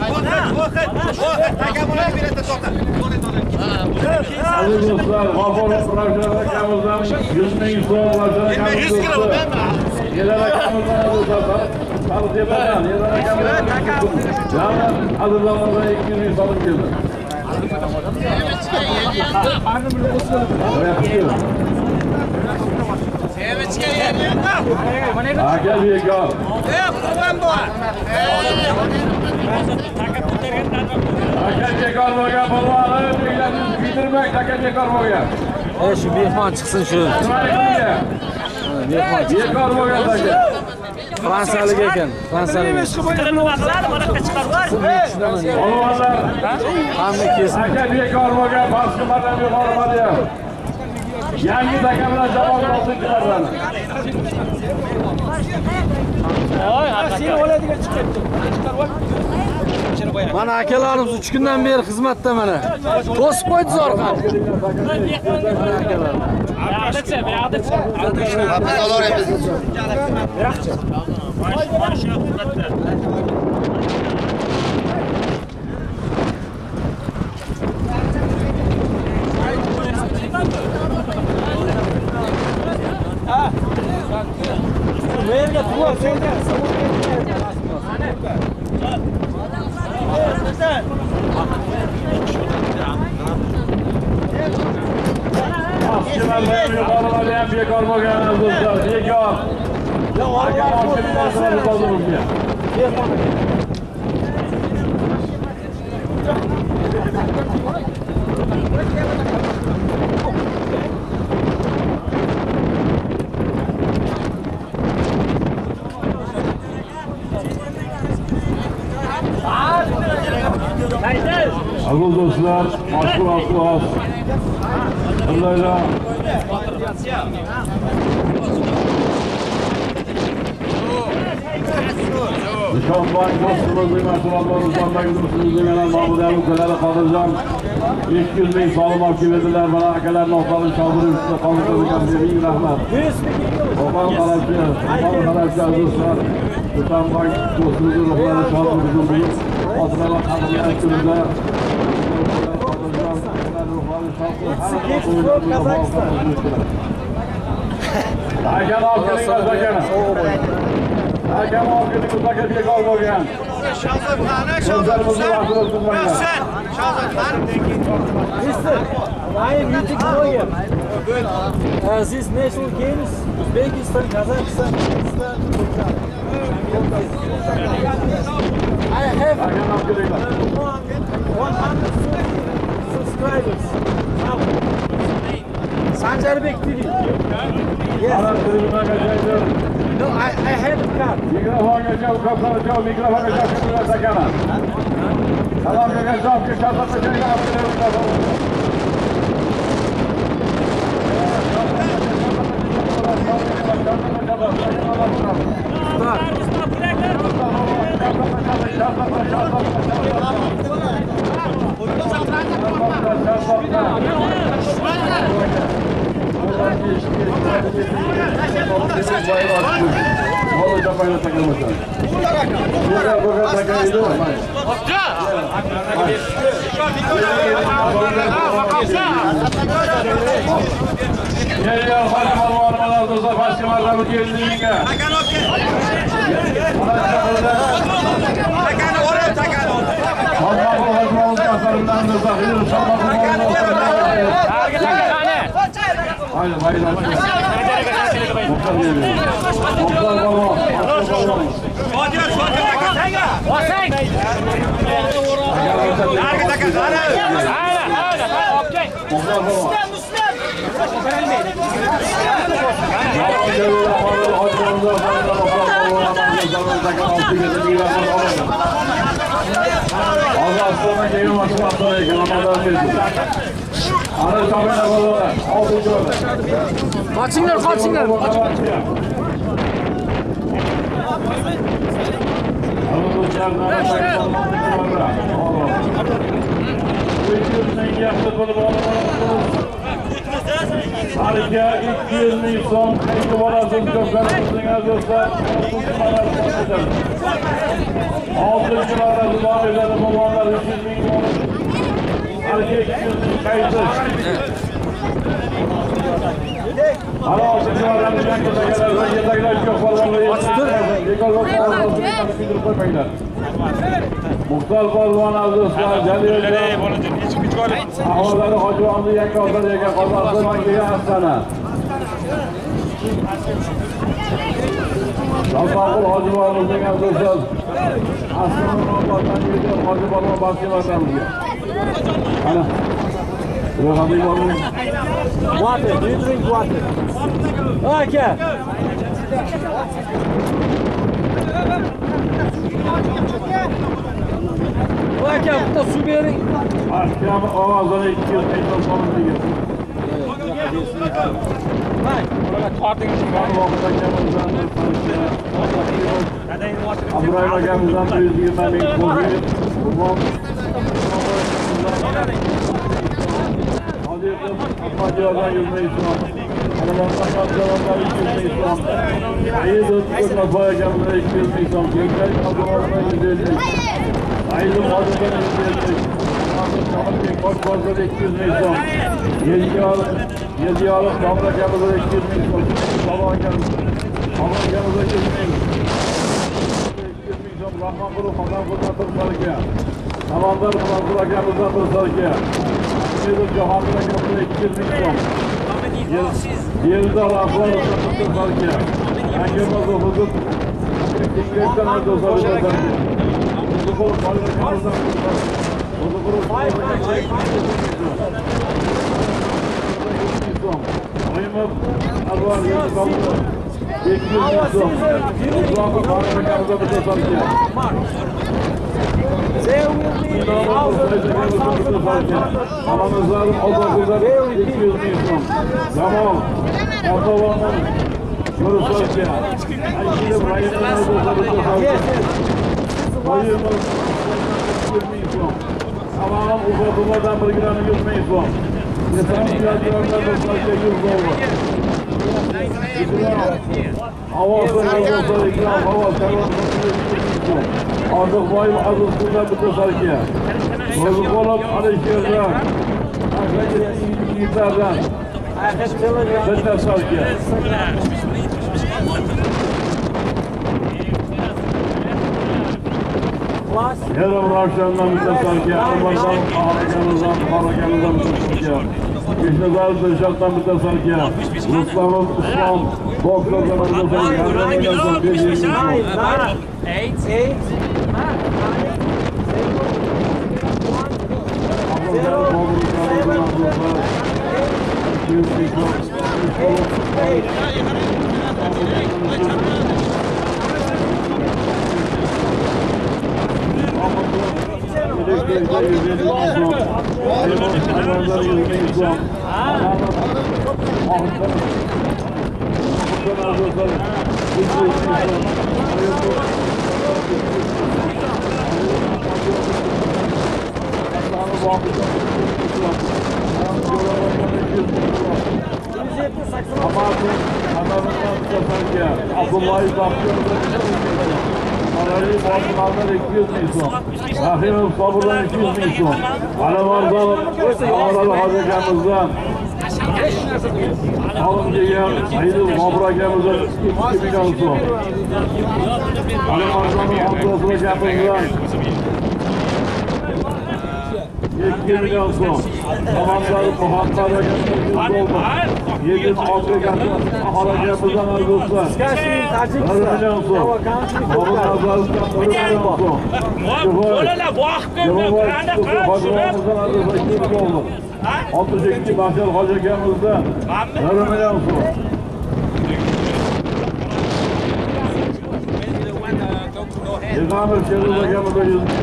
Aziz do'stlar, G'afurov Ravshan akamizdan 100 ming so'm Ravshan akamizdan. Yelar akamizdan do'stlar. Sariqtepadan, Yelar akamizdan. Yana azizlardan 200 ming so'm keldi. Aka bekor. Aka bekor bo'lgan polvonni bitirmak, aka bekor bo'lgan. Shu mehmon chiqsin shu. Bekor bo'lgan aka. Fransiyalik ekan. Fransiyalik. Polvonlar Hamma kesin. aka bekor bo'lgan, boshqa mardan yuqorimadi ham. Yangi aka bilan javob olsinchilardan. Seni oladigan chiqibdi. Mana akalarimiz 3 kundan beri xizmatda mana. To'sib qo'ydi orqani. Bekor bo'lgan do'stlar, bekor. Aka boshqalarni qoldiribdi. Aziz do'stlar, mashhur avtobus. Allohlar. Nishonbay do'stimizning mashg'ulotlarimizdan do'stimizning yana Mahmud ukalari Qodirjon 200 ming so'm olib keldilar. Mana akalarning oqlari shogird ustida qoldirgan ming rahmat. Oqal qarabchi do'stlar. Nishonbay do'stimizning ruhlari shod bo'lsin. Otlarga qadrlaymiz kunida. Agar olganingizda ekan. Hakem olganingizda kelib olmagan. These national games, Uzbekistan, Kazakhstan, Kyrgyzstan, I have 100 subscribers. Sanjarbek TV. Yes. No, I have a card. Kaçınlar. Harika 200 ming so'm ikki bolasini ko'rsatsangiz do'stlar. 6 marotaba bo'ladi bolalar 300 ming so'm. Harika 200 ming qaysi. Ana o'shalarni yetaklar ko'p bo'lganlar. Muxtor polvon do'stlar, Jalil Ahvollari Hojivonni yangi otaga Qozog'iston kelgan Astana. Saltoqul Hojivonimizning do'stlar. Astana Hojivonni boshqalarga. Ana. Ro'g'amli bormi? Water, do you drink water? Okay. Aka, bitta suv bering. Akam ovozini 200 ming so'mga. Hay, bunaqa tortingiz bor. Abdurohim akamizdan 120 ming so'm. Hozirda 100 ming so'm. Anamdan qolganlar 200 ming so'm. Ayıp tutma boyagamlar 200 ming so'm. Kengay qolganlar 150 ming. Ayıp qolganlar 150 ming. Ahmet Koçbaz'da 200 ming so'm. Yedi alıp Damla Gamız'a 200 ming so'm. Sabah Gamız'a 200 ming. 200 ming so'm. Rahman Kuru Kazankur'dan Tırsalık'a. Tamamlar Kazankur Gamız'dan Tırsalık'a. Yedi Cahan'da Gamız'a 200 ming so'm. Yedi Rahman Tırsalık'a. Engel Huzur. İngiliz'den Tırsalık'a. Huzur Gamız'dan Tırsalık'a. Alamızlarım Ozaklı'da 200 milyon. Jamal, Erdoğan'ın Yoruslarca. Ayşe'de Bayır'ın Ozaklı'da salgı. Bayır'ın 100 milyon. Alamam Ufaklı'dan bir gram 100 milyon. Yeter milyarlarında Ozaklı'da 100 dolar. Havasın Ozaklı'da ikram, hava servanlarında Artıq bayım azızlıqda bütün sarkiye. Rozuk olub Aleyşehir'den, İngilizlerden, bütün sarkiye. Yarım Ravşan'dan bütün sarkiye, Amar'dan, Aharakan'dan, Harakan'dan bütün sarkiye. Kişnezar Dırşat'tan bütün sarkiye. Ruslarımız İslam, Doktor'dan bütün sarkiye. Yardım ediyorsun, Abdullah'ı bakıyoruz. Parayı borçlardan 200 milyon. Rahim'in sabırdan 200 milyon. Alevardan, Ağralı Hazrekamızdan. Alım diyen Aydın Mabrakamızdan 2 milyon son. Alevardan'ın Hamdolsu'na kapımızdan 2 milyon son. Tamamları Muhammad'a kapımızdan 100 oldu. Yedim Afrika'nın Harakatımızdan ayrılırsa 1 milyon son. Babın azalından 1 milyon son. Bakımımızdan ayrılırsa 2 milyon oldu. 62 Bahçeli Hacakamızdan 1 milyon son. Yıkamır Şerif Hacakamızda 100 milyon.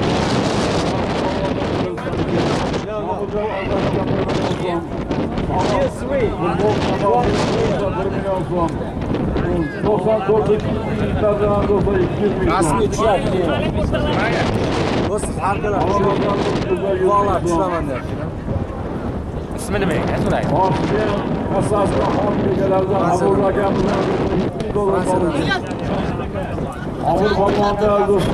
Rasmi uçuyor. Dost arkadaşlar. Vallahi çıkamam der. İsmi nima? Aytmay. Kasasda hamdigelerden Abu Rakam'dan Avul Babam'da aldı.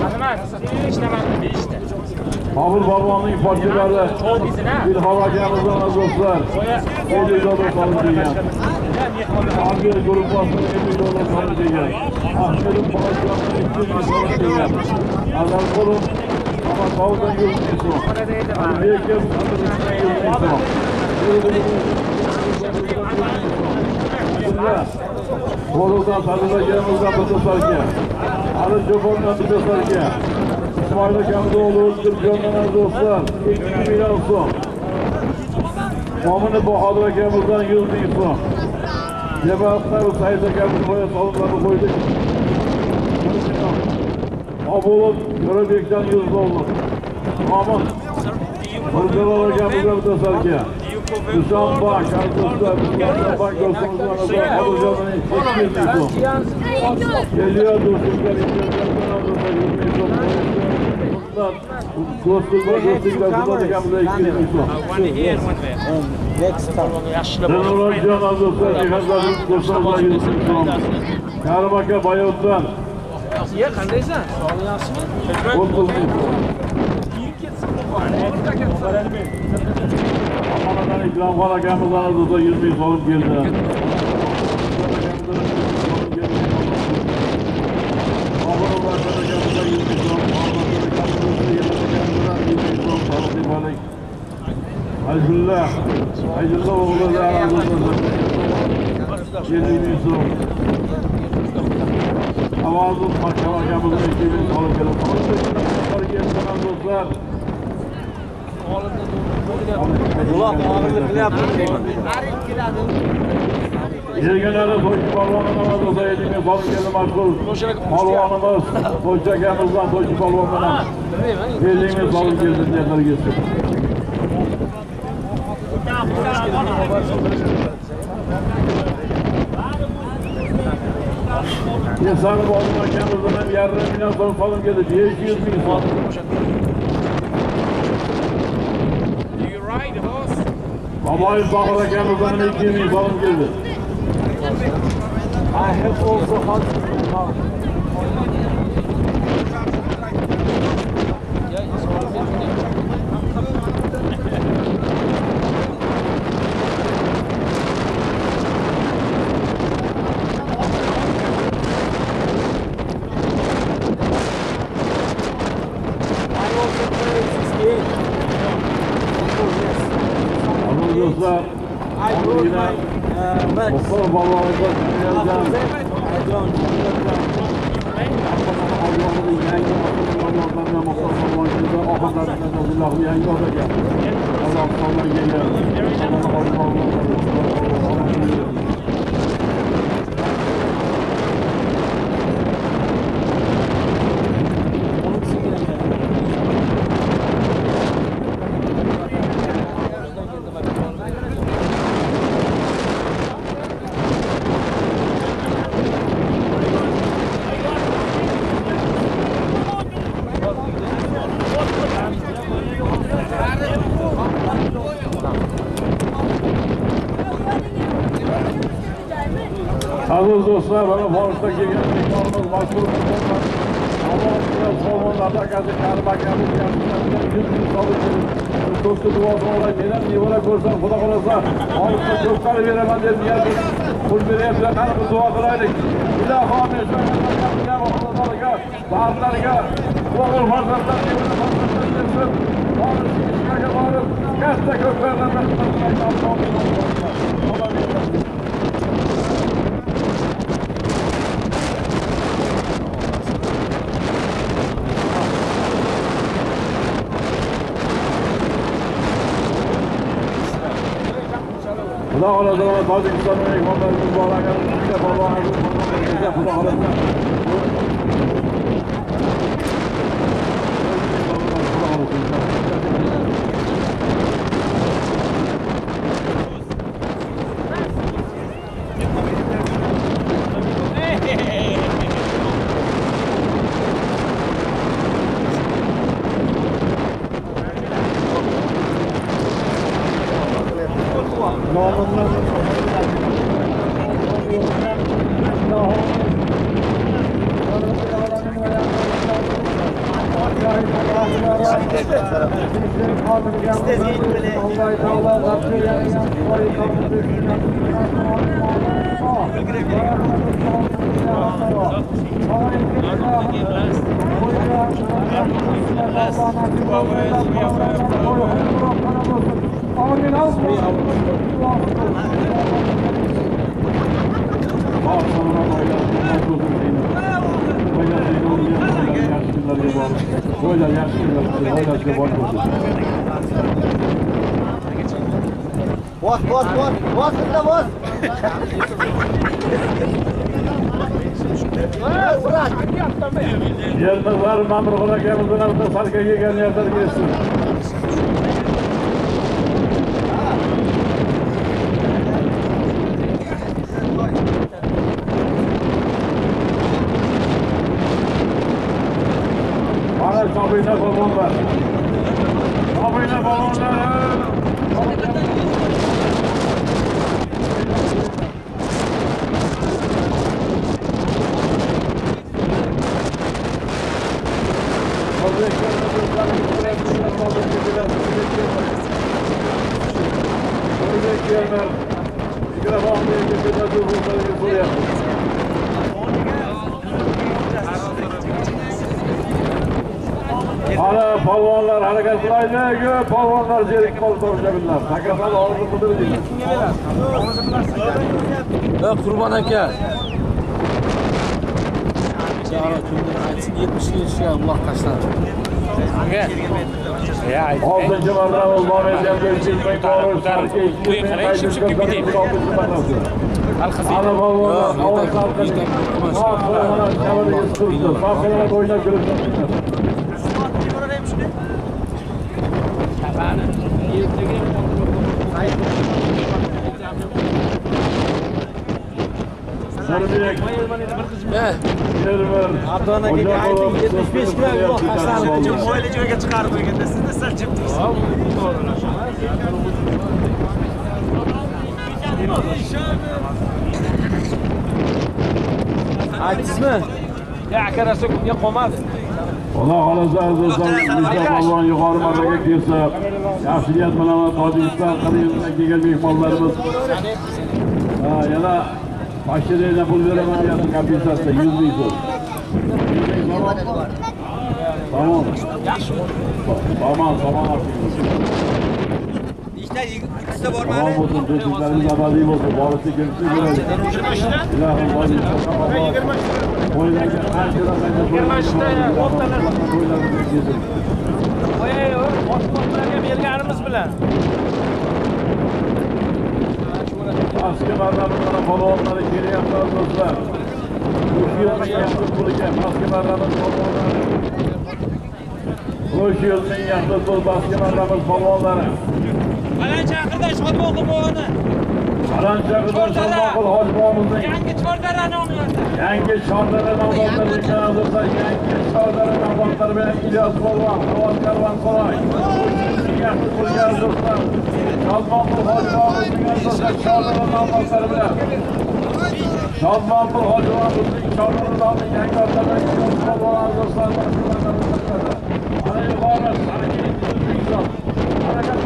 Avul Babam'ın partileri bir havakamızdan azoslar 50 dolar kalın diyen. Angel grupasının 50 dolar kalın diyen. Ahmet'in başkanının 200 dolar diyen. Adam kolun ama kavdan yürütmüyorsun. Hani bir kez yürütmüyorsun. Borudan tanınacağımızdan tutarken, Arı Çoban'dan tutarken, İsmail Kamzoğlu, Türkiye'den dostlar, 2 milyon son. Mamını bu Hadrakamızdan 100 bin son. Cemaatları Said Akamız'a salonlarını koyduk. Abolup, Görebek'ten 100 oldu. Mamın, Hırcalar Akamız'a tutarken, Hüsam Bak, arkadaşlar, Hüsam Bak dostumuzdan da Halıcan'ın 200 bin son. Geliyor dostumuzdan 200 bin son. Bundan dostumuzdan Halıcan'da 200 bin son. Denurlar Can Azoslar, Cihazların dostumuzdan 100 bin son. Karbaka Bayot'tan 30 bin son. Amana'dan İkram Harakamızdan azızda 100 bin sorup girdi. Hayzullah, Hayzullah oğlu da arazında 7 bin sorup. Avazın Harakamızdan 2 bin sorup gelip. Dostlar. Ulan ağırlık ne yaptın? Yeganalı To'ychi polvonni namoz o'qiyotgan Bobkeli mashhur polvonimiz To'ychi akamizdan To'ychi polvon bilan elingimiz olib keldi yerlarga. Yesar polvon akamizdan yarım million so'm olib keldi. 500 ming so'm. Babayı Bahar akamızdan 200 ming so'm keldi. I have also had Dostlar, yine Mustafa balonunda dünyada Allah'ın yangi Allah'tan Mustafa balonunda ahadlarından Allah'ın yangi olacak. Allah sana gelir. Aziz dostlar, bana Forst'a gelgen mekanımız mashhur mekanlar. Allah'ın soğuğunda gazı karbakamız yaşlarında 100 bin salı gelip To'shti duosini olay menen nevara ko'rsam xudo xolasa olibda ko'pkari beraman deb niyat pul beryaptilar. Qani biz duo qilaylik. Ilohim Xudolarga, barlarga o'g'il farzandlar bersin. Ishga borib, katta ko'klardan Xudo xolasa Tojikistonning mehmonlarimiz bor ekan, bizga polvonimiz Xudo xolasa Yıldızlar Mamurgul akamızın altında sarka yegen yerler geçsin. Bana kabine balonlar. Kabine balonlar. Hala polvonlar harakat qilaylik, polvonlar zerikib qolib tomoshabinlar. Takasal og'zini qidirdik. Qurbon aka. Jara kimdir aytsin 70 yilga uloq tashladi. Oltinchi marta o'zbek jamiyatiga qo'yib, sarka 2 ming Ana balonlar, havo salqini. So'ramalar, chavaliga turibdi. Soqalar o'ynab yuribdi. Sarıbek. Abdonaga ayting 75 kilo yo'q, tashlanib Mo'yli joyga chiqarib qo'yganda sizni sal chipdingiz. aytdingizmi? Ya akarasi bunga qolmadi. Xudo xolasa azizlar, bizga balon yuqori marraga kelsa, yaxshi niyat bilan Tojikiston qirg'izistondan kelgan mehmonlarimiz yana mashinaga pul beraman deyapti kompensatsiya 100 ming so'm. Tamam. Tamam. İşte ikisi var mı? Tamam olsun, çocuklarımız abadi olsun, bağlısı gelişi görelim. İlahım var, oylarga anchadan Otlarga berganimiz bilan. Asker barramizdan polvonlari kelyapti do'stlar. O'sha yilning yaxshi puliga asker barramiz polvonlari. O'sha yilning yaxshi pul asker barramiz polvonlari. Qalanchaqida Shodmon Qulbog'ini. Qalanchaqida Shodmon Qulbog'imizning Yangi Chordara nomlandi. yangi Chordara nomlandi do'stlar, yangi Chordara nomlandi bilan Ilyos polvon, Avaz Karvon Qoloy. Yaxshi pulga do'stlar. Shodmon Qulbog'imizning do'stlar Chordara nomlandi bilan Shodmonpur Hojiboyevning Chordara nomli yangi otlardan Ilyos polvon do'stlar. Ana yuqori harakat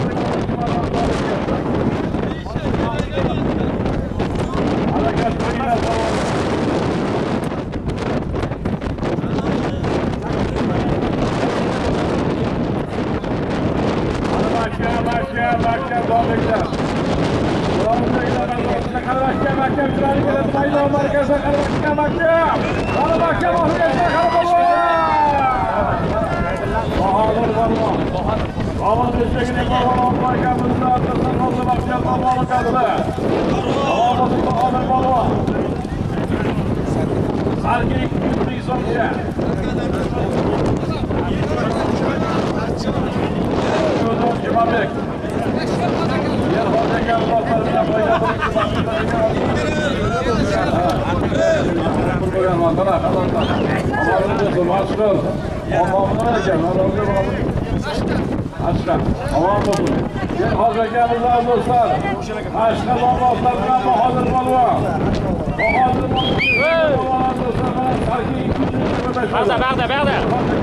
Aman olsun. Gel hazırlıklarımızla dostlar. Aşkı olmazlar bilen Bahadır Balva. Bahadır Balva dostlar. Sarki 225. Bağda.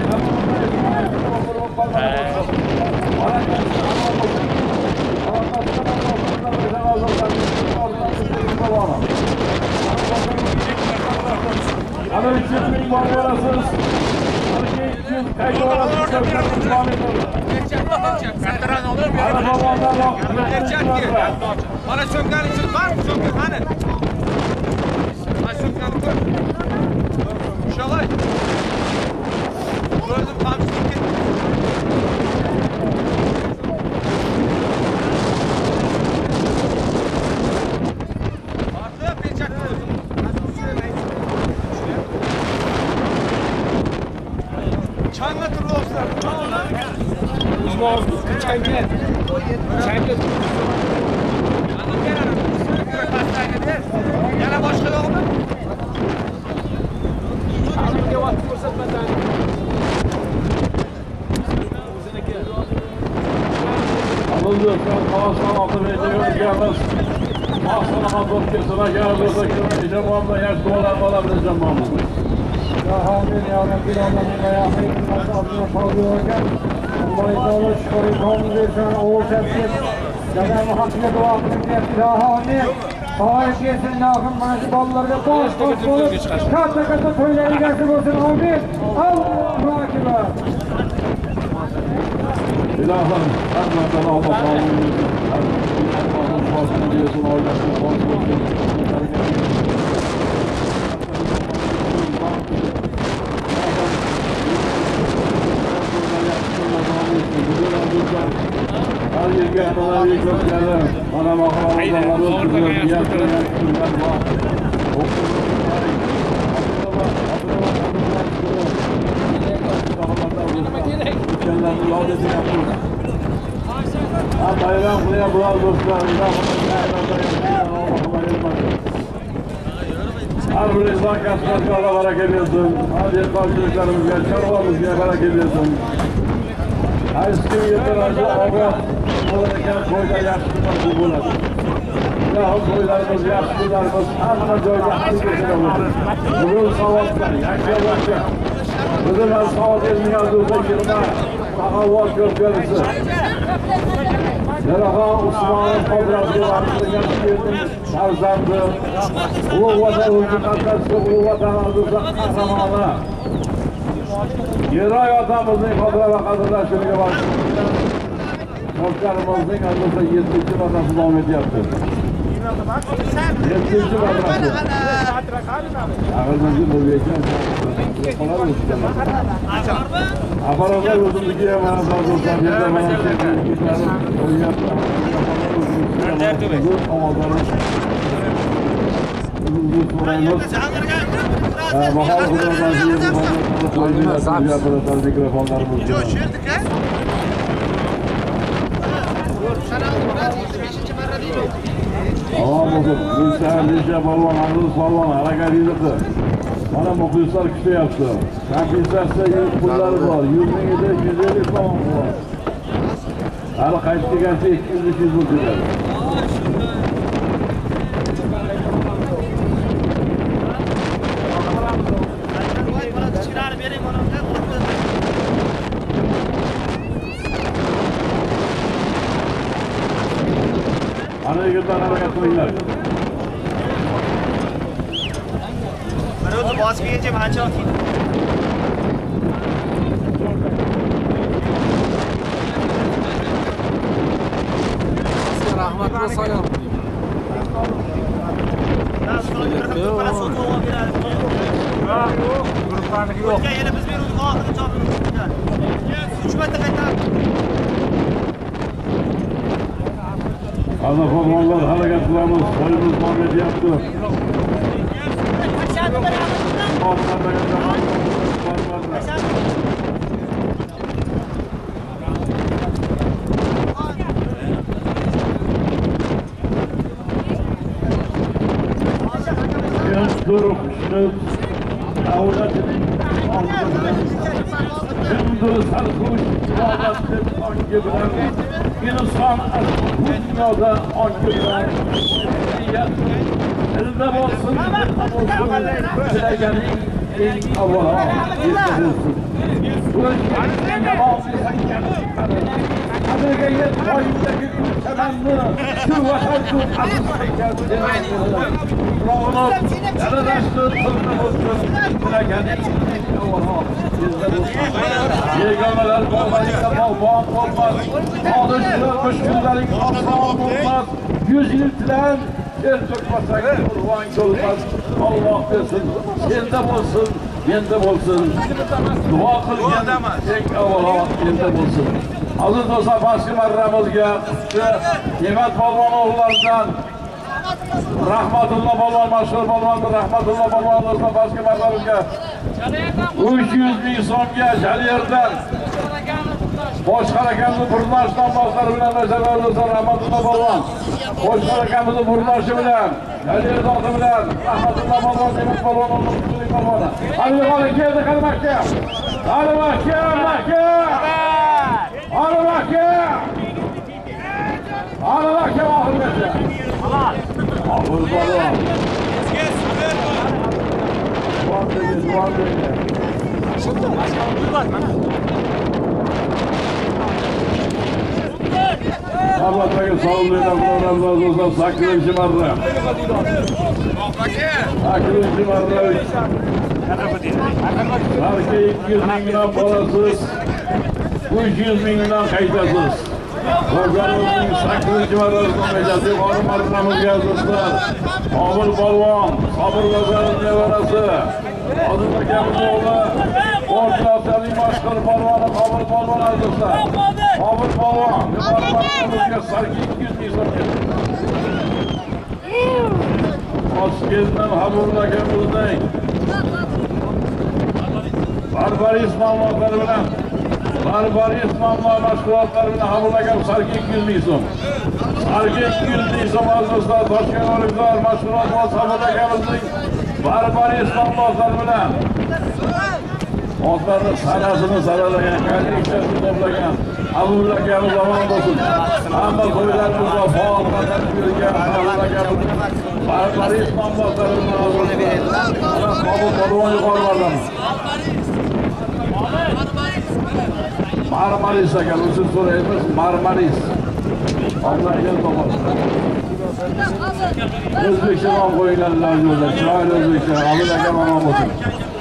Ana 300 bin var arasınız. Sarki 200 kaydı arasınız. Bana çömkan için var mı çömkan? Hani? Bana çömkan koy. İnşallah. Gördüm tam şirket. Artı peçak koy. Çanla turlu olsun. Çanla. Yana boshqa yo'qmi? Alınıyorsan Kalas'tan altı veriyoruz gelmez. Mahsana Mazotke'sine geldiğinizde kırmızı muamda yaş dolar alabileceğim muamda. Ya amin ya Rabbil alemin ve ya hayırlı nasabına sağlıyorken Allah-u Teala şükür etmemiz versen oğul tepkir. Cenab-ı Hakk'la duamızı diyet. Ya amin. Sahip yesin nakım manşı ballarda boş bulup kata toyları gelsin olsun amin. Allah'a ekber. İlahım, hermeden Allah sağlığını Allah'ın fasını diyorsun, oynasın, fasını diyorsun. Her yerge analar yıkıp gelir. Mana bayram qilyaptilar do'stlar. Har bir inson kasb-koriga baraka bersin. Hadi qolchilarimizga, chorvamizga baraka bersin. Qaysi kim yetarli og'ir bo'larkan, qo'yda yaxshi qilib bo'ladi. Ilohim qo'ylarimiz, yaxshi qillarimiz hamma joyda haqiqatdan bugun savodlar, yakka-yakka. Bizim savat elmiga do'stlar kirma, saxovat ko'rgazisi. Yarahan Usmonov qodratiga bag'ishlangan yerning farzandi, ulug' vatan muqaddasi, ulug' vatan azizi qahramoni. Yeroy otamizning qadr va qadrlashiga bag'ishlangan yoshlarimizning azizi 7-martasi davom etyapti. 7-martasi. Ag'ilmizga bo'lgan aparatlar o'zimizga mana do'stlar mana Mana muxlislar kutyapti. Kompensatsiya pullari bor. 100 mingda 150 so'm bor. Hali qaytib kelgancha 200 pul beradi. Ana yigitlar harakat qilinglar. Boss PJ mancha oldi. Rahmat so'yam. Yana biz beruvdik oxirgi chopimizga. 3 marta qaytarib. Ana polvonlar harakat qilamiz. Qo'limiz davom etyapti. İnsan dünyada ancak elde olsun, dilegenin en avvala yetişirsin. Bu ülkenin devamlı Amerika'ya koyundaki ülkemenli şu vatandaşı aziz şekersin. Rahmet, yaradaşlığı tırnak olsun, dilegenin en avvala yetişirsin. Yegameler olmayınca balvan olmaz. Alışılır müşküllerin aslan olmaz. 100 yıl dilen el tutmasak kurban olmaz. Allah desin, sende olsun, bende olsun. Dua kılgen tek avvala bende olsun. Aziz dostlar, başı marramızga Nimet balvan oğullarından Rahmatullah balvan, maşhur balvandır. Rahmatullah balvan dostlar, başı marramızga 300 bin so'mga Jaliyerdan boshqarakamni burlashdan boshqari bilan masalan do'stlar Rahmatullah balvan boshqarakamni burlashi bilan Jaliyerdan oti bilan Rahmatullah balvan Nimet balvan o'qituvchilik balvoni. Hali qolin keldi qilmoqchi. Hali mahkam. Hali mahkam. oxirgacha. Oxir balvon. Navbatdagi savunmadan programmamiz o'zlab 8-marra. 8-marra. Balki 200 mingdan borasiz, 300 mingdan qaytasiz. Programmamizning 8-marrasi bo'lmaydi. Yuqori marramizga do'stlar. Obul polvon, Sobir Lazarovning nevarasi. Hozir akamiz o'g'li O'rta-Osiyoning mashhur polvoni Obul polvon do'stlar. Obul polvon, yuqori marramizga 200 ming so'm. Toshkentdan Habulla akamizning Barbaris ma'lumotlari bilan Barbaris mashg'ulotlari bilan Habulla akam sarki 200 ming so'm. Sarki 200 ming so'm asosida Toshkent Olimpiya mashg'ulot va Habulla akamizning Barbaris ma'lumotlari bilan otlarni sanasini saralagan, kolleksiyasini to'plagan Habulla akamiz omon bo'lsin. Hamma to'ylarimizda faol qatnashib yurgan Habulla akamiz Barbaris ma'lumotlari bilan qabul polvon yuqorilardan. Marmaris ekan, o'zim so'raymiz, Marmaris. Allohga to'g'ri. O'zbekcha nom qo'yganlar yo'lda, chiroyli o'zbekcha, Habulla akam omon bo'lsin.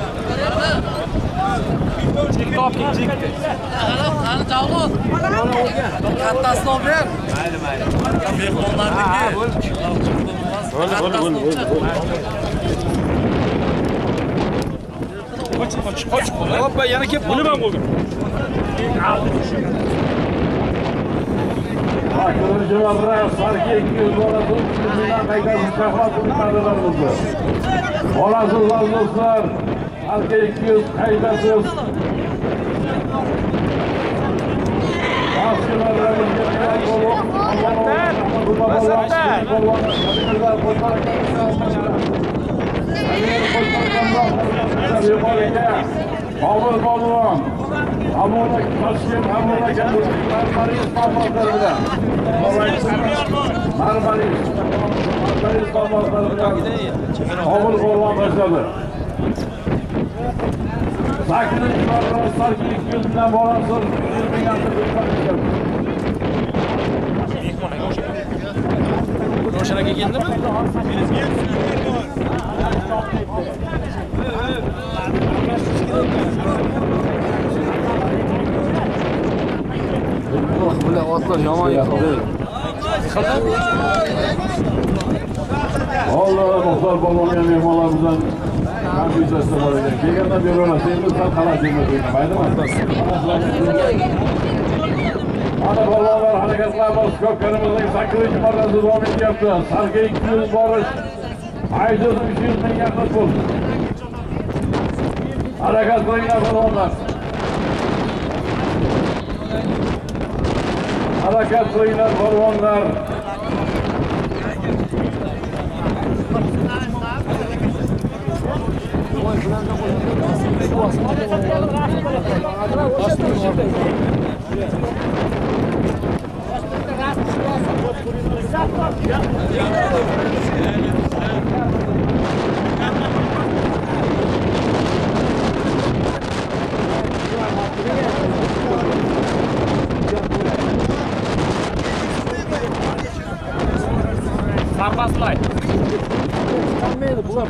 Qani Javlod. Kattasini olib ber. Mayli. Mehmonlarniki. Qoch. Hoppa, yana kelib buni ham bo'lgan. Birinchi marra sarki 200 bola bilan qaytasiz shahmat qilganlar bo'ldi. Olasiz do'stlar, sarki 200 qaytasiz. Qabul polvon Habulla Toshkent Habulla akamizning Marmaris ma'lumotlari bilan Marmaris ma'lumotlari bilan qabul polvon boshladi. 8-chi marra sarki 200 bilan borasiz 100 ming Ro'shan aka keldimi? Bular otlar yomon yiqildi. Alloh muxtor polvonga mehmonlarimizdan kompyuterda bor ekan. Kelgandan beri o'ylasa, endi sal qalashimni qo'ymaydimi? Ana polvonlar harakat qilamiz. Ko'pkarimizning 8-chi marrasi davom etyapti. Sarga 200 borish, aysiz 300 ming yaqin pul. Harakat qilinglar polvonlar. Harakat qilinglar polvonlar. Sarbaslay. Qolmaydi, bular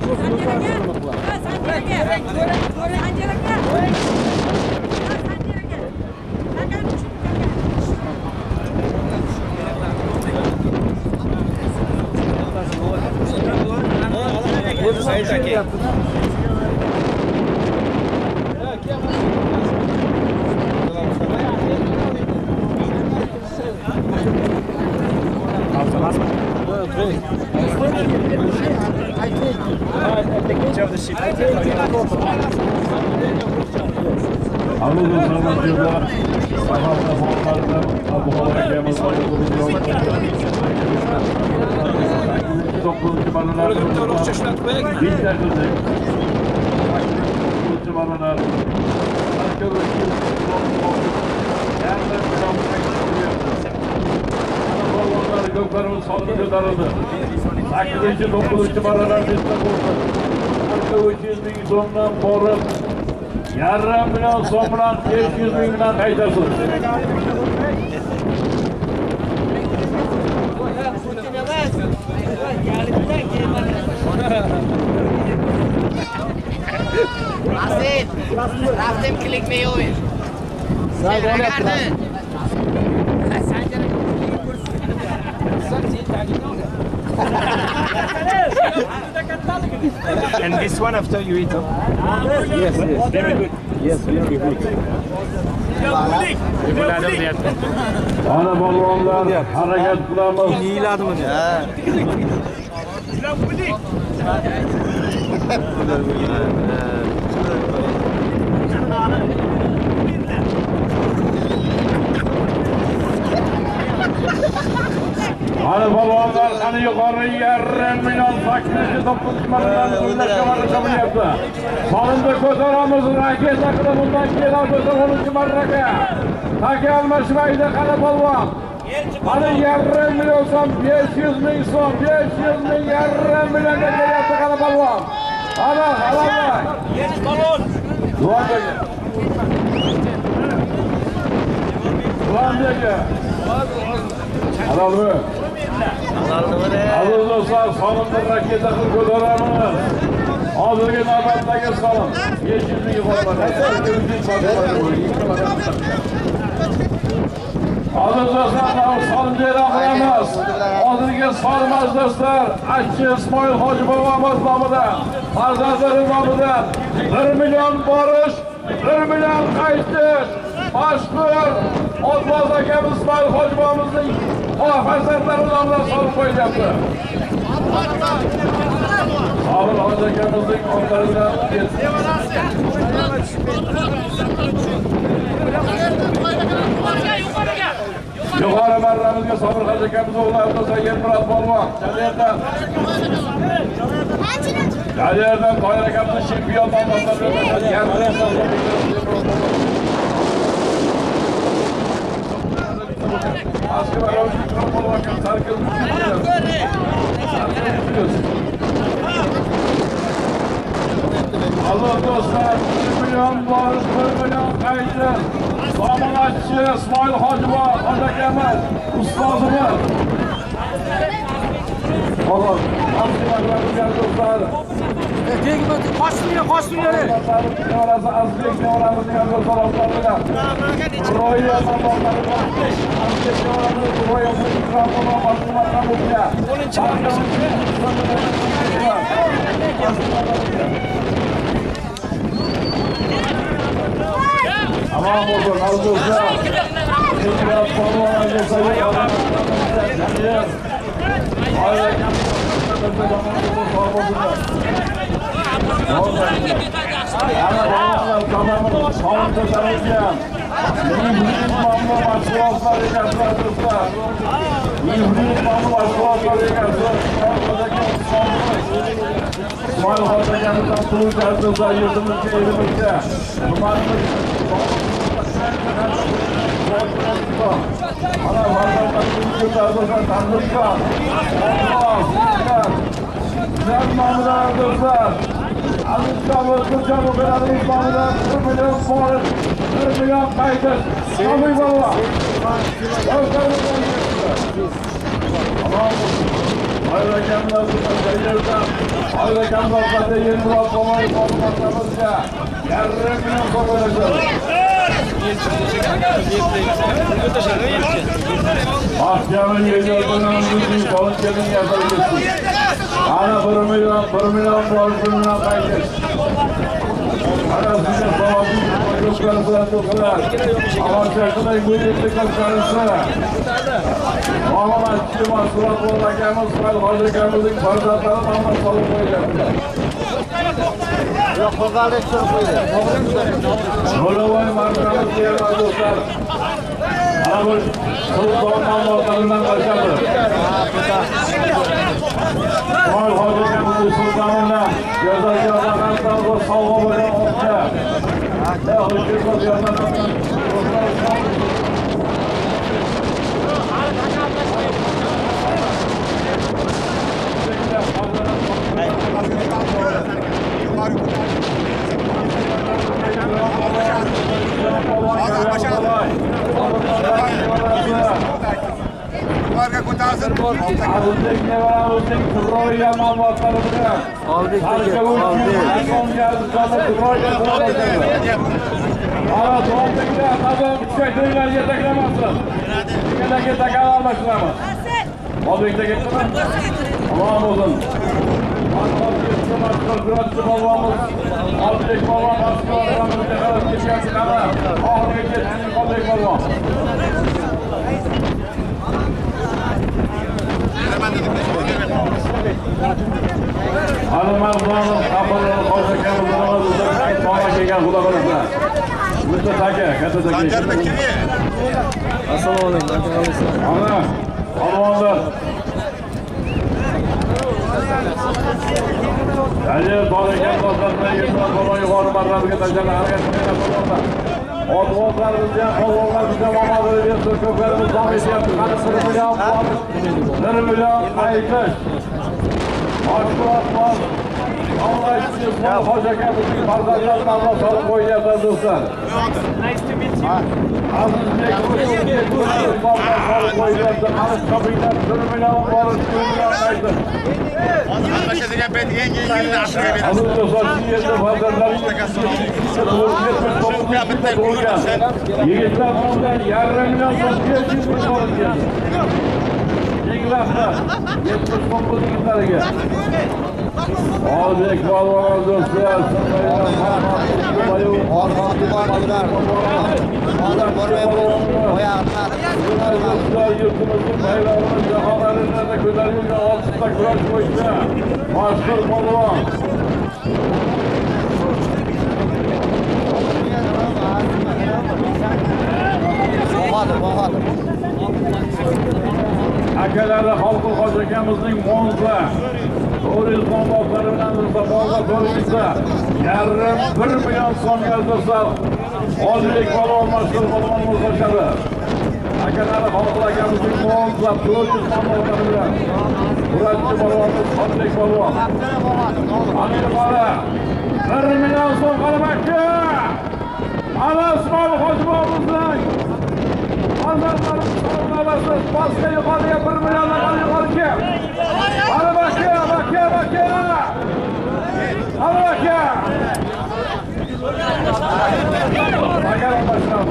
Ko'klarimiz solib ko'tarildi. 8-chi 9-chi marralar bitta bo'ldi. 300 ming so'mdan borib, yarim million so'm bilan 500 ming bilan qaytasiz. Asil, raftim klikmayver. And this one after you eat? Yes, very good. Yes, very good. Ana balonlar harakat qilamiz. Yeyiladimi? Ana balonlar qani yuqori 1,5 million 809 marradan o'ylashga qilyapti. Sonunda ko'taramiz raketa qilib bundan keladi 10 marraga. Taka almashmaydi qani balon. Qani 1,5 million so'm, 500 ming so'm, 500 ming 1,5 millionga kelyapti qani balon. Ana halol. Balon. Duoga. Duoga. Halalmi? Aziz do'stlar, sonunda raketa qilib ko'taramiz. Hozirgi navbatdagi son 500 ming yuqori. Aziz do'stlar, son bera qilamiz. Hozirgi sonimiz do'stlar, Achchi Ismoil Hoji bobomiz nomidan, farzandlari nomidan 1 million borish, 1 million qaytish. Mashhur Otboz akamiz Ismoil Hoji bobomizning farzandlari nomidan solib qo'yilyapti. Ismoil Hoji akamizning o'rtasidan yuqori marramizga Sobir Hoji akamiz o'g'li Sayyid Murod polvon. Jalerdan Toyir akamizning chempion nomzodlari Aslında ben o mikrofonu bakın sarkılmış. Allah dostlar, 1 milyon var, 1 milyon kaydı. Samanatçı İsmail Hacı var, Adakemez, ustazımız. Oğlum, amcalarımız geldi dostlar. Koştum yere. Orası azlık ne oramızın yanında salonlarıyla. Roy'a salonları var. Azlık ne oramızın Roy'a salonlarına başlamaktan buraya. Aman olsun, az olsa. Şimdi biraz konu olacak sayı alalım. Hayır. Ana balonlar tamamını sonunda tanıyacağım. İblis mamlu maşruatlar yıkarsınlar dostlar. İblis mamlu maşruatlar yıkarsınlar. İsmail Hoca yanından tuğ kardızlar yurdumuzda elimizde. Numarımız ana vatandaş tuğ kardızlar tanrıklar. Güzel mamlular dostlar. Aziz Çabuk, Kırçabuk, Aziz Mahmud'a 1 milyon sonra 1 milyon kaydır. Tabii baba. Hayır hakemler burada seyirden. Hayır hakemler burada yeni Murat Baba'yı formatlarımızca. 1,5 milyon sonra olacak. Mahkemenin geliyor dönemimizin solun gelin yazabilirsin. Ana 1 milyon, 1 milyon borç, 1 milyon kaydır. Ana size babamın çocuklarınızdan tuttular. Ama çarşıdayı bu yedekli karşılarınızı. Muhammed Çiğma, Surat Oğlakemiz, İsmail Hoca Kemiz'in farzatları namaz salıp koyacaktır. Yok, bakalım şunu koydu. Şöyle markamız diğer dostlar. Ana bu Sultan Mahmutlarından başladı. İsmail Hoca Kemiz'in sultanına gözlerce adakanlar bu salva böyle olacak. Ne hıçırmaz yanlarından Marka kotarsın. Azizlik nevaramızın Roy'a mamlatlarında. Aldık. Ana doğumdakine kadın çektiğiler yeteklemezsin. Yedeki tekrar almışlar. Fabrikte gitti mi? Allah'ım olsun. Allah'ım gitti. Başka güvençli babamız. Azizlik babam askılarımızı kadar gitti. Oxirgacha qara. Oxirgacha sizning qo'lda bo'lgan. Alimardonov qabulini qo'shganimiz bilan to'g'ri kelgan xudo xohlasa. Bitta taka, katta taka. Assalomu alaykum. Ana, polvonlar. Ajib bo'lgan do'stlarga yetgan polvon yuqori marraga tashlab harakat qilgan polvonlar. Otvoqlarimiz ham polvonlarimiz ham omadli bersin, ko'plarimiz davom etyapti. Qani 1 million aytish. Oshqo'rg'on Allah istiqbol hojakamizning farzandlarini Alloh solib qo'yyapti do'stlar. Nice to meet you. Azizbek solib qo'yyapti. Qani topinglar 1 million borish 1 million aytish. Almashadigan payt yangi yilni ashiga beramiz. Aziz do'stlar, shu yerda farzandlaringiz yigitlar fondan 1,5 million so'm 500 ming olib keldi. Yigitlar 70 so'm yigitlarga. Oldek polvon do'stlar, yurtimizning bayrog'ini jahon arenasida ko'tarilgan oltita kurash bo'yicha mashhur polvon. Akalari Xalqul hoji akamizning Monza turizm boblari bilan Mustafoga to'g'risida 1,5 million so'mga do'stlar Oldek polvon mashhur polvonimiz qo'shadi. Akalari Xalqul akamizning Monza turizm boblari bilan kurashchi polvonimiz Oldek polvon. Amir bola 1 million so'm qolmoqda. Ana Usmon Hojibovimizning farzandlarimiz salomlasiz pastga yuqoriga 1 milliondan yuqoriga. Ana baka. Ana baka. Sagan boshlaydi.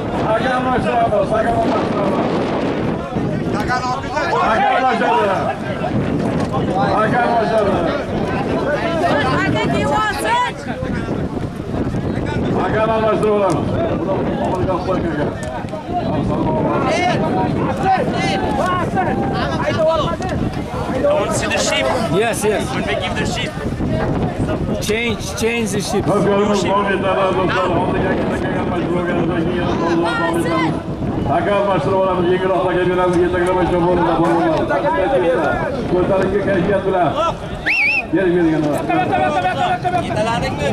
I want to see the sheep. Yes. When we give the sheep. Change the ship. Agar mashhur bo'lamiz, yengilroq beramiz, yetaklamay cho'g'irda bo'lamiz. Ko'tarinki kayfiyat bilan. Berganlar. Yetaladingmi?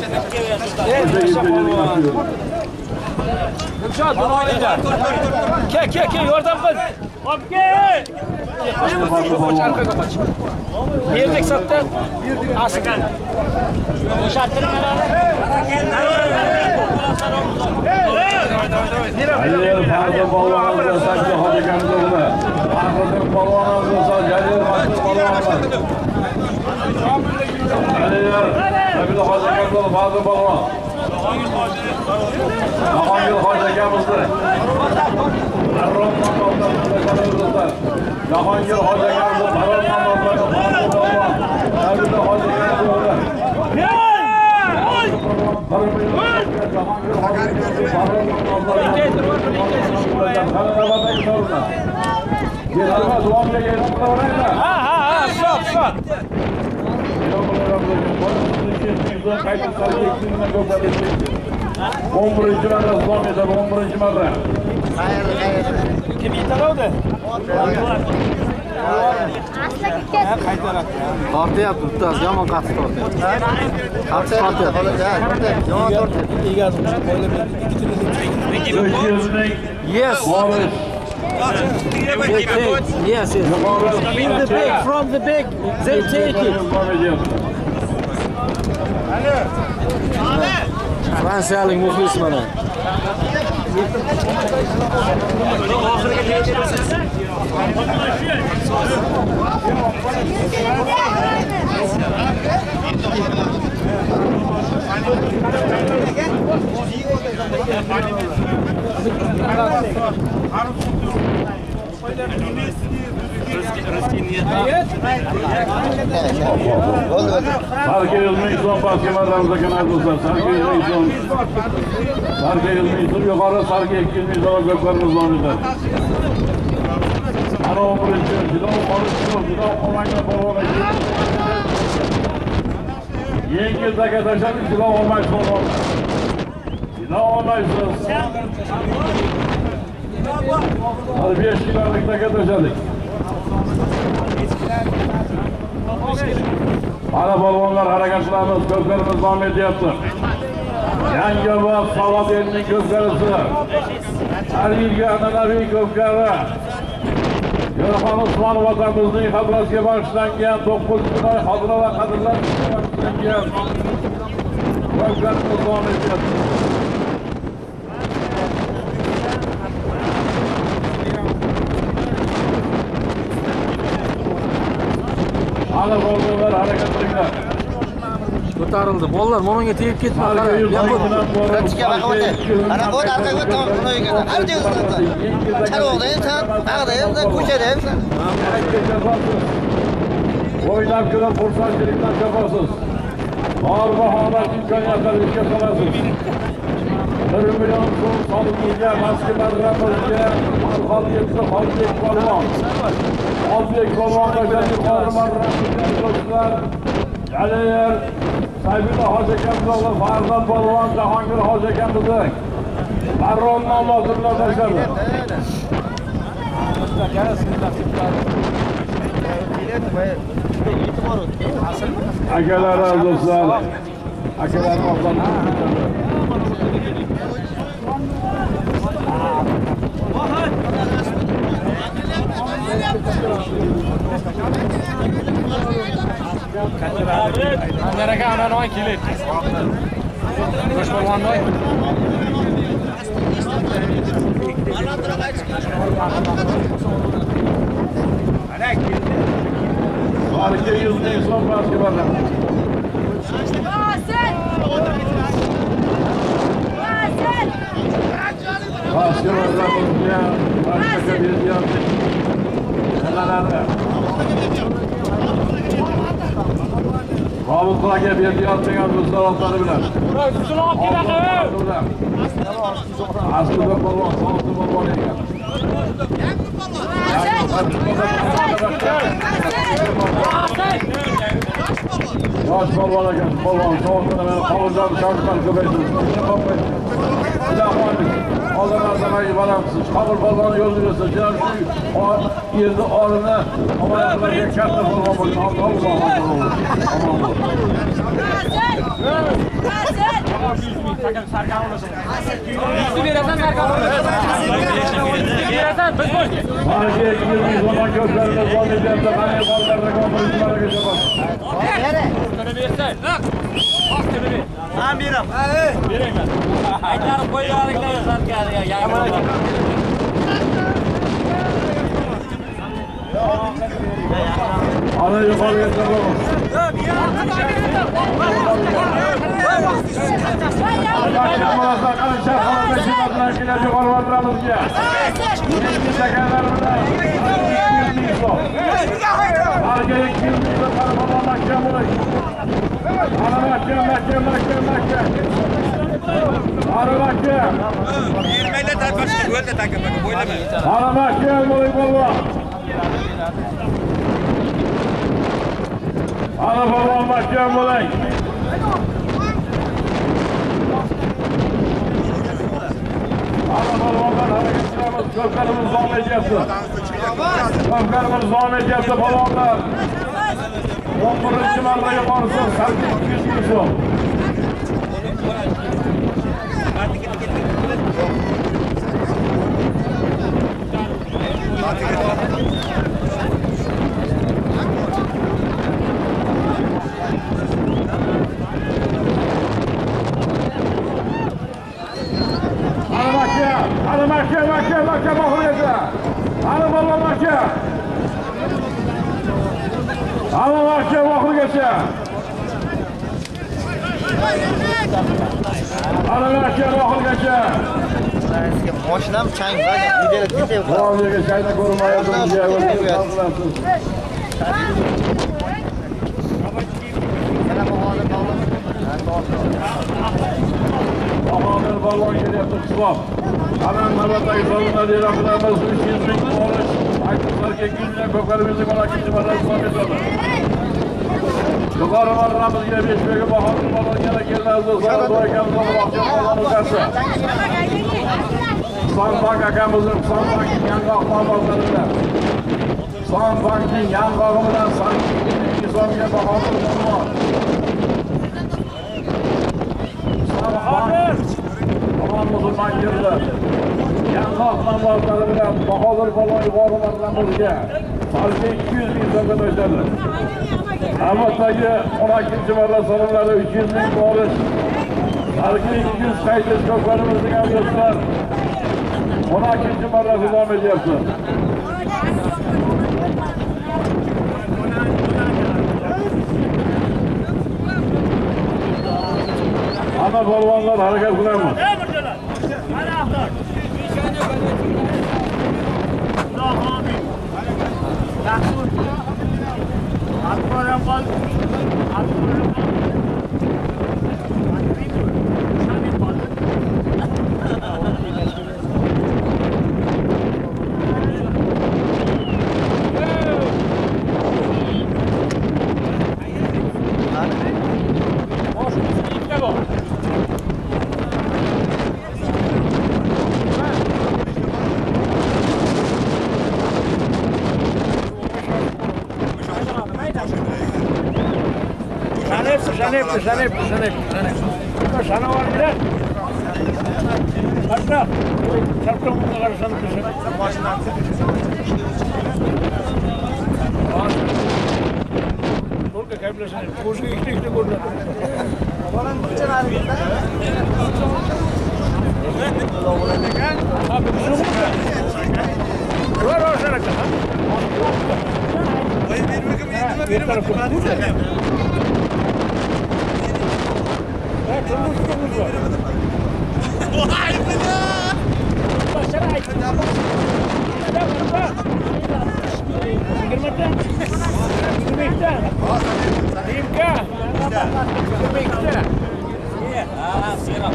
Gulshod, buni olinglar. Ke, yordam qil. Olib kel. Berdik sotdi. Askan. O'shattirmalar. Jalil Fazil polvonimiz sakki hojikamizda. Fazil polvonimiz Jalil Fazil polvonimiz. Jalil hojikamizda Fazil polvon. Jahongir hojikamizda. Arron mamlakatida Jahongir hojikamizda Arron mamlakatida polvon. Jalil hojikamizda. Stop. Kim yetaladi? Tortyapti, bittasi yomon qattiq tortyapti. Qattiq tortyapti. Yomon tortyapti. Yes. Yes. From the big, they take it. Fransiyalik muxlis mana. Русский нет. Sarki O'zbekiston paskimalarimiz ekan do'stlar. Sarki O'zbekiston. Sarki O'zbekiston yuqori Sarki 200 ming so'm ko'plarimiz o'rnida. Ana birinchi jilov qolishdi, jilov qolmagan polvon. Yengil daga tashladik, jilov olmaysiz polvon. Jilov olmaysiz. Hadi 5 kilolik daga tashladik. Mana polvonlar harakat qilamiz, ko'plarimiz davom etyapti. Yangi va Savod elining ko'pkarisi. Har yilgi an'anaviy ko'pkari. Yo'lxon Usmonov otamizning xotirasiga bag'ishlangan 9-oy xotira va qadrlar bag'ishlangan ko'pkarimiz davom etyapti. Ana polvonlar harakat qilinglar. Ko'tarildi. Bolalar mo'minga tegib ketma. Ana bo'y arqaga tom qo'ygan. Har joyda. Charoqda inson, bag'da inson, ko'chada inson. O'ylab ko'rib xursandchilikdan chopasiz. Bor bahona imkoniyatlarni ishga solasiz. 1 million so'm soliqga mas'ullarga Alxalqiyatda Xolbek polvon. Xolbek polvonga yuqori marrasidagi do'stlar Jalil Sayfulla hoji akamizning farzand polvon Jahongir hoji akamizning Barron nomlozimlar tashladi. Akalar do'stlar, akalar Nereye anan oy kilit. Koş polvon oy. Sarki 100 ming so'm baskimalar. Baskimalarga başka bir yanlış. Qabulxonaga berayotgan do'stlar otlari bilan. Aslida polvon, sog'liq polvon ekan. Yosh polvon ekan, polvon sog'liqni meni qabuldan shogirdlar ko'paytirdi. Oldinlardan balandsiz, qabul polvonni yo'l bersa, yerni orini omonatlarga katta polvon bo'lgan. Ana yuqoriga chiqamiz. Ana polvon mahkam bo'ling. Ana polvonlar harakat qilamiz. Ko'pkarimiz davom etyapti. Ko'pkarimiz davom etyapti polvonlar. 11-marraga borsa Sarki 200 ming so'm. Makka boqiladi. Ana polvon makka. Ana makka boqilgacha. Ana makka boqilgacha. Mashinam chang, videoga ketib qoldi. Videoga changda ko'rmayapsiz. Bahodir Polvon kelyapti Qisloq. Ana navbatdagi so'rovnoma e'lon qilamiz. 300 ming olish. Aktyorlarga kunlar ko'pkarimizning ikkinchi marta davom etadi. Yuqori marramizga 5 bega Bahodir Polvon yana keladi. Zo'rdo akamiz olmoqchi bo'lganlar. Sonbank akamizning Sonbank yangi ahvolotlarida. Sonbankning yangog'i bilan sanksiya so'mga Bahodir Polvon. Musulmon yerda yangoq namozlari bilan Bahodir Polvon yuqori marramizga salga 200 ming so'mga tashladi. Navbatdagi 12-chi marra so'rovlari 300 ming borish. Salga 200 qaytish ko'pkarimizning do'stlar. 12-chi marra davom etyapti. Ana polvonlar harakat qilamiz. Janep. Sana var mı lan? Başla. Çarptım bunları sana kışın. Başına. Burada kaybedersin. Koşu ikili burada. Babadan bıçan abi. Abi şu mu? Var sana kadar. Bir tarafı burada. Vay be! Başarı ayıp. Ada berapa? Girmata. Girmata. Dimka. Girmata. Iya. Siap.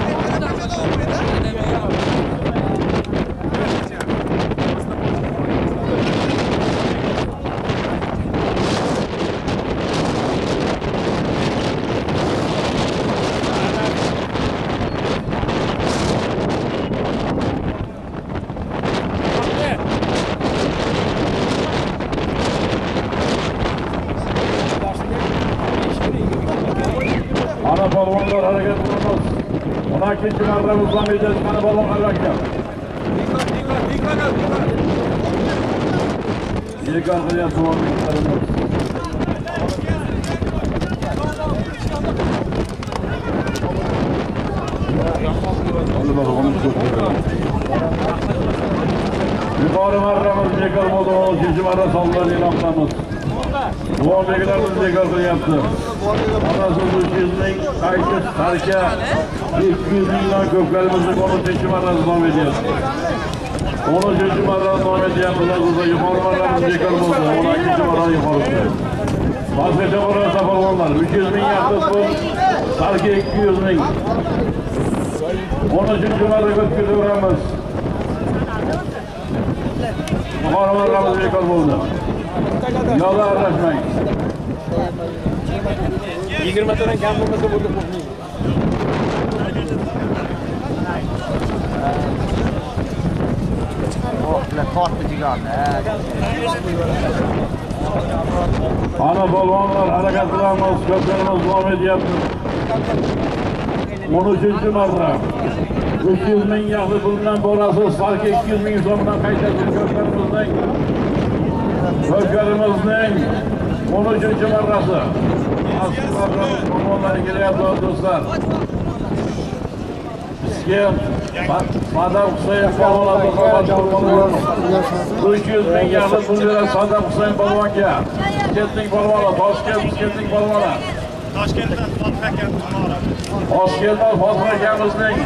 Polvonlar harakat qilamiz. 12-chi marra davom etadi. Mana polvon harakat. Yekon qilyapti polvonlarimiz. Yuqori marramiz bekor bo'ldi. 10-chi marra sonlarni e'lon qilamiz. Bu belgilarimiz bekor qilyapti. Onasi 300 ming, qaytish sarka 200 mingdan ko'pkarimizning 13-chi marra davom etyapti. 13-chi marra davom etyapti. Yuqori marramiz bekor bo'ldi. 12-chi marra yuqori. Boshqacha bo'lsa polvonlar 300 ming yaxlit pul, sarka 200 ming. 13-chi marra o'tkazaveramiz. Yuqori marramiz bekor bo'ldi. Yo'lda aralashmang. 20 tadan kam bo'lmasa bo'ldi. Oh, tortdi jigonni. Ana polvonlar harakat qilamiz, ko'plarimiz davom etyapti. 13-chi marra 300 ming yaxlit puldan borasiz, salga 200 ming so'mdan qaytasiz ko'plarimizning. Ko'pkarimizning 13-chi marrasi. Polvonlar kelyapti do'stlar. Skem Saddam Husayn polvon 300 ming yaxlit pul beradi Saddam Husayn polvonga. Toshkentning polvoni, Toshkentning polvoni. Toshkentdan Fotiha akamiz tomoni. Toshkentdan Fotiha akamizning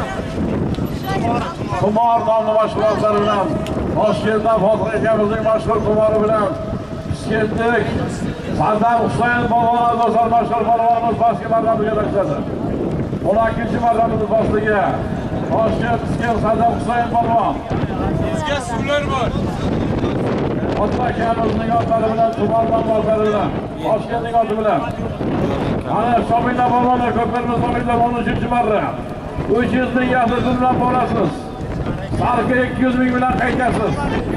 qimor nomli mashg'ulotlari bilan, Toshkentdan Fotiha akamizning mashhur qimori bilan Toshkentlik Sardar Husayn polvon azoslar mashhur polvonimiz pastki marramiga tashladi. 12-marramiz postiga Toshkent Iskil Sardar Husayn polvon. Sizga suvlar bor. Ota akamizning otlari bilan tumandan boshqari bilan Toshkentning oti bilan. Mana Shomila polvonlar ko'pirmiz Shomila 13-marra. 300 ming yaxshi bilan borasiz. Sarka 200 ming bilan qaytasiz.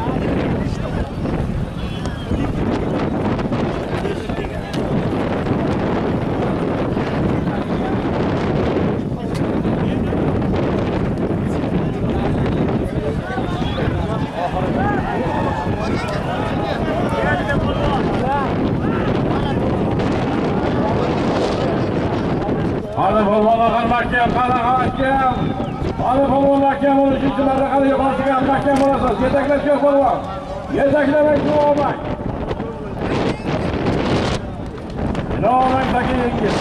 Hadi polvonlar mahkam, qara hakem. Hadi polvonlar mahkam 13-marra qaliga boshiga mahkam bo'lasiz. Yetaklash yo'q polvon. Yetaklamak yo'q. Inomang takin yengil.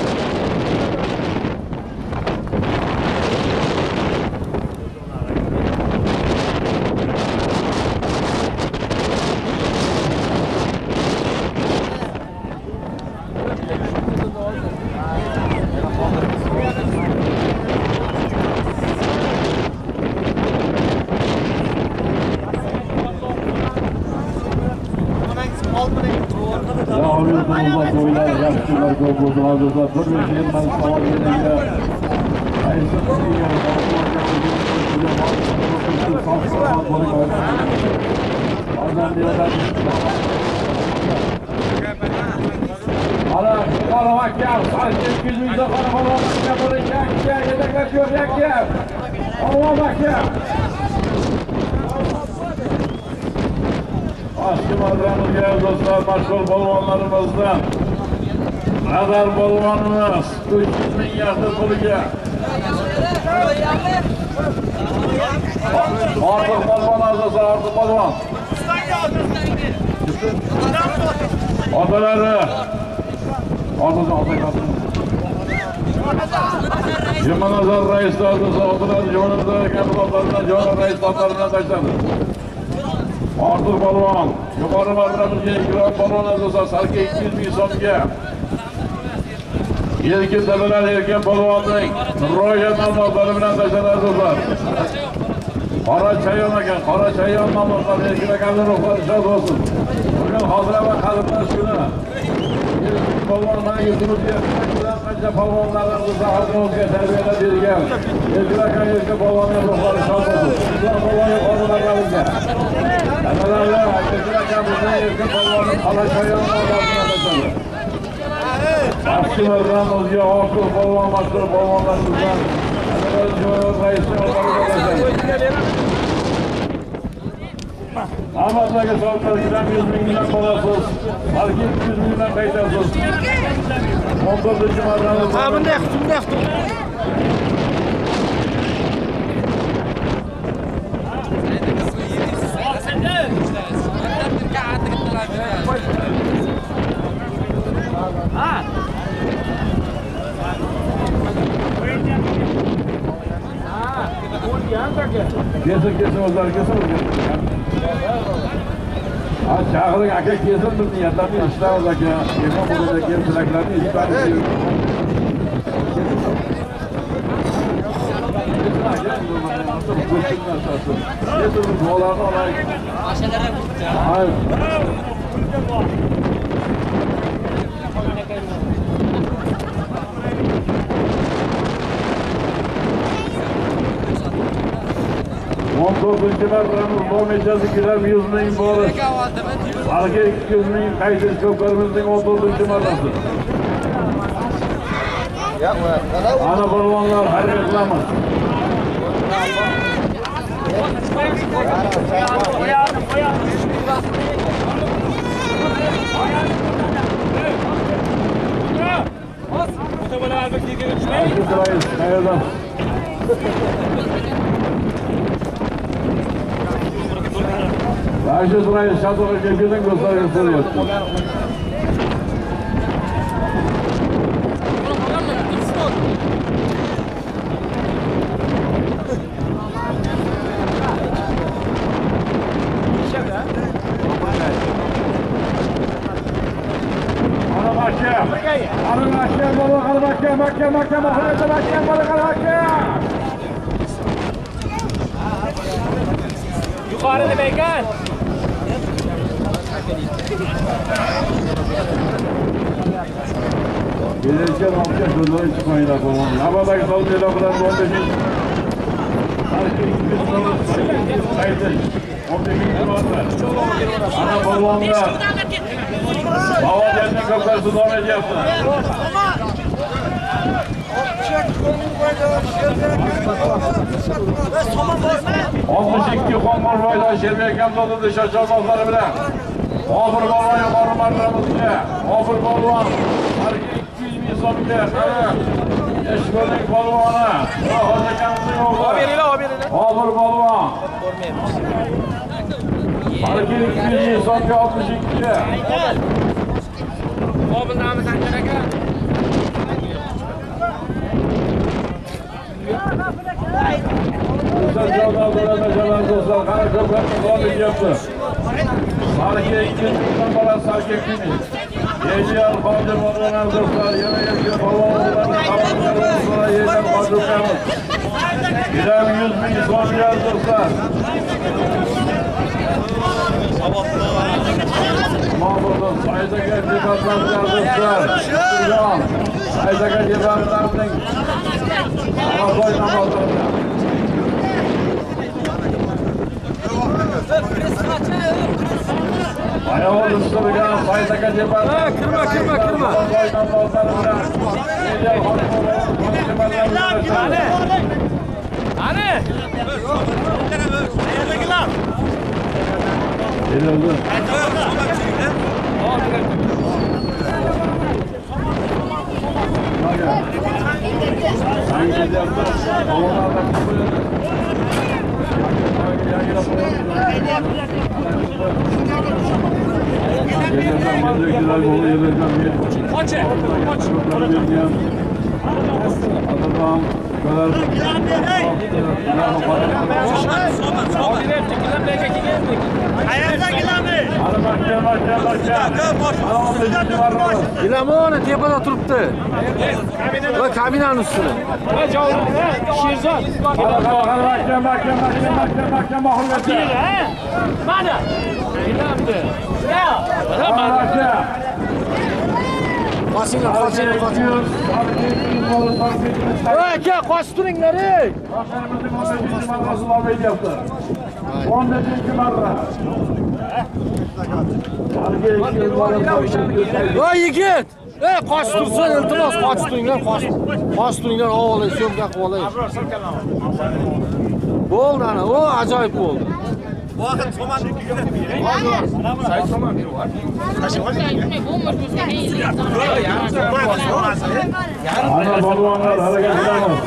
Mashhur polvonlarimizdan Nadar polvonimiz 300 ming yaxshi puliga Ortiq polvon azosi Ortiq polvon otalari Jumanazar rais azosi otalari Jumanazar kapitallaridan Javob rais otalaridan tashladi. Ortiq polvon yuqori marramizga Ikrom polvon azosi Sarka 200 ming so'mga Yelkin dabalar Erkin polvonning ro'yxat ma'lumotlari bilan tashladi azizlar. Qora chayon ekan, qora chayon ma'lumotlari Erkin akamning ruhlari shod bo'lsin. Bugun hozira va qarindosh kuni. Yelkin polvon mana yurtimizga qancha polvonlarimiz zaharnomizga tarbiyalab bergan. Erkin akam Erkin polvonning ruhlari shod bo'lsin. Ular polvonga qolganlarimizga. Analar Erkin akamizning Erkin polvonning qora chayon ma'lumotlari tashladi. Aksiyalarımızga Ortiq polvon mashhur polvonlarimizdan Javob raisi Ahmadlarga sovg'alar 100 mingdan bo'lasiz. Balki 200 mingdan qaytasiz. 14-marrani. Ha, bunday qilib. Kesin o'zlari kesin. Ha, chaqirib aka kesin biz niyatlarni ishlaymiz aka. Mehmon bo'lib kelib tilaklarni ishlaymiz. Kesin duolarni olaylik. Hayır. Marramız bo'lmaychasi gilam 100 ming borish. Balki 200 ming qaytish ko'pkarimizning 14-marrasi. Ana polvonlar harakat qilamiz. Rashid rais Shadoqqa kelgan do'stlarga so'rayapti. mahkam oxirida mahkam bo'lgan hakem. Yuqori nima ekan? Gelecek hafta şuradan çıkmayla falan. Havadaki savunuyla falan 15. Sayın 18. numara. Ana balonlar. Hava geldi kapısı devam ediyor. 62 Konmorboy'dan Şerbekam doludu şaşırmazları bile. Ofur balon yukarı marramızca. Ofur balon. Hareket 200 bin sonunda. Eşkolik balonu. Hocakamızın oğlu. Ofur balon. Hareket 200 bin sonunda 62. Ofur namı Sancar aka. Sözcüğünden dolayı meşalar dostlar, kara köprüsü devam ediyordu. Sarıkiye 200 bin falan Sarıkiye kimi? Yediğer Fadil Modra'nın dostlar, yine yaşıyor Balvanlı'dan kalanlarından sonra yediğer Fadil'lerimiz. Giden 100 bin son diğer dostlar. Mahmut'un Saydaka Cibatlar'ın dostlar. Sürgan, Saydaka Cibatlar'ın Ramazan namazlarında. Ayağı ıstırgan, Saydaka Cibatlar'ın Kırma. Hani? Geliyordu. Hangi yaptı? Havalardan kapılıyordu. Gelirden bolu gelirden bir. Koçe. Adamım kadar. Gilamona tepada turibdi. Va kabinaning ustida. Va javoblar. Sherzod. Mahkam oxirgacha. Mana. Gilamdi. Qochinglar. Aka, qochib turinglar. 14 marra. Voy yigit! Qochib tursin, iltimos, qochib turinglar, qochib turinglar, avvalay, syomka qilib olay. Bo'ldi ana, o ajoyib bo'ldi. Vaqt so'mani Ana balvonlar harakat qilamiz.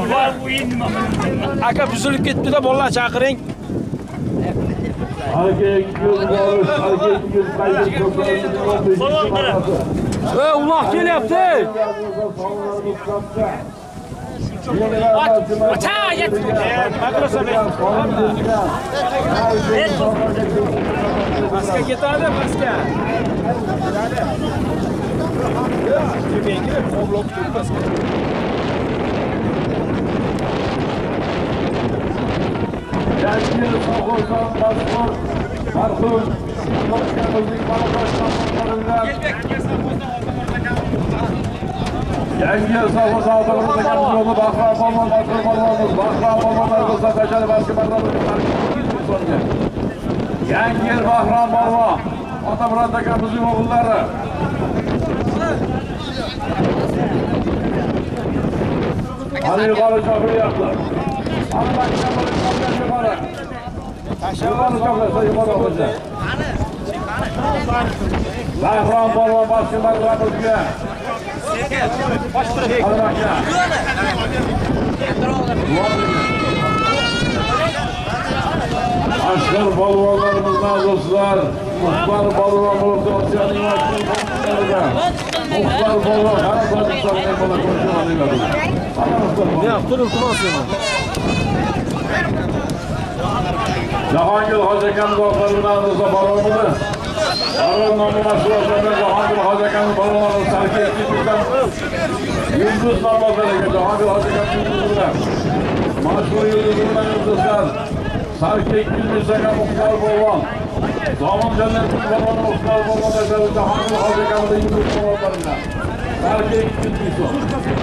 Aka buzilib ketdi-da, bolalar chaqiring. Hareket 200 borish, hareket 200 qaytib ko'payadi. Uloq kelyapti. Pastga ketadi, pastga. Yangi sog'lom pasport, marhum Toshkentning balandashganlari yangi sog'lom yo'li Bahrom Polvon Bahrom Yangi Bahrom Polvon Otamurod akamizning o'g'illari. Hali yuqori chaqiryapti. Bahrom Polvon boshqalarga Aşkar balvanlarımızdan dostlar, muhtar balvan oldu Asya'nın vaktilerinde. Muhtar balvan, her zaten ne bana konuşuyor. Ne yaptın iltimas yana? Cahangir Hacı Kamil Okları'nın adresi balvanını Arun nomli mashg'ulotlarda Jahongir Hojiakam balonlar sarki ekibdan yulduz nomlariga Jahongir Hojiakam yulduzi bilan mashhur yulduzi bilan yulduzlar sarki 200 saka muxtor polvon Zomin Jannatning baloni muxtor polvonlar Jahongir Hojiakamning yulduz nomlari bilan sarki 200 so'm.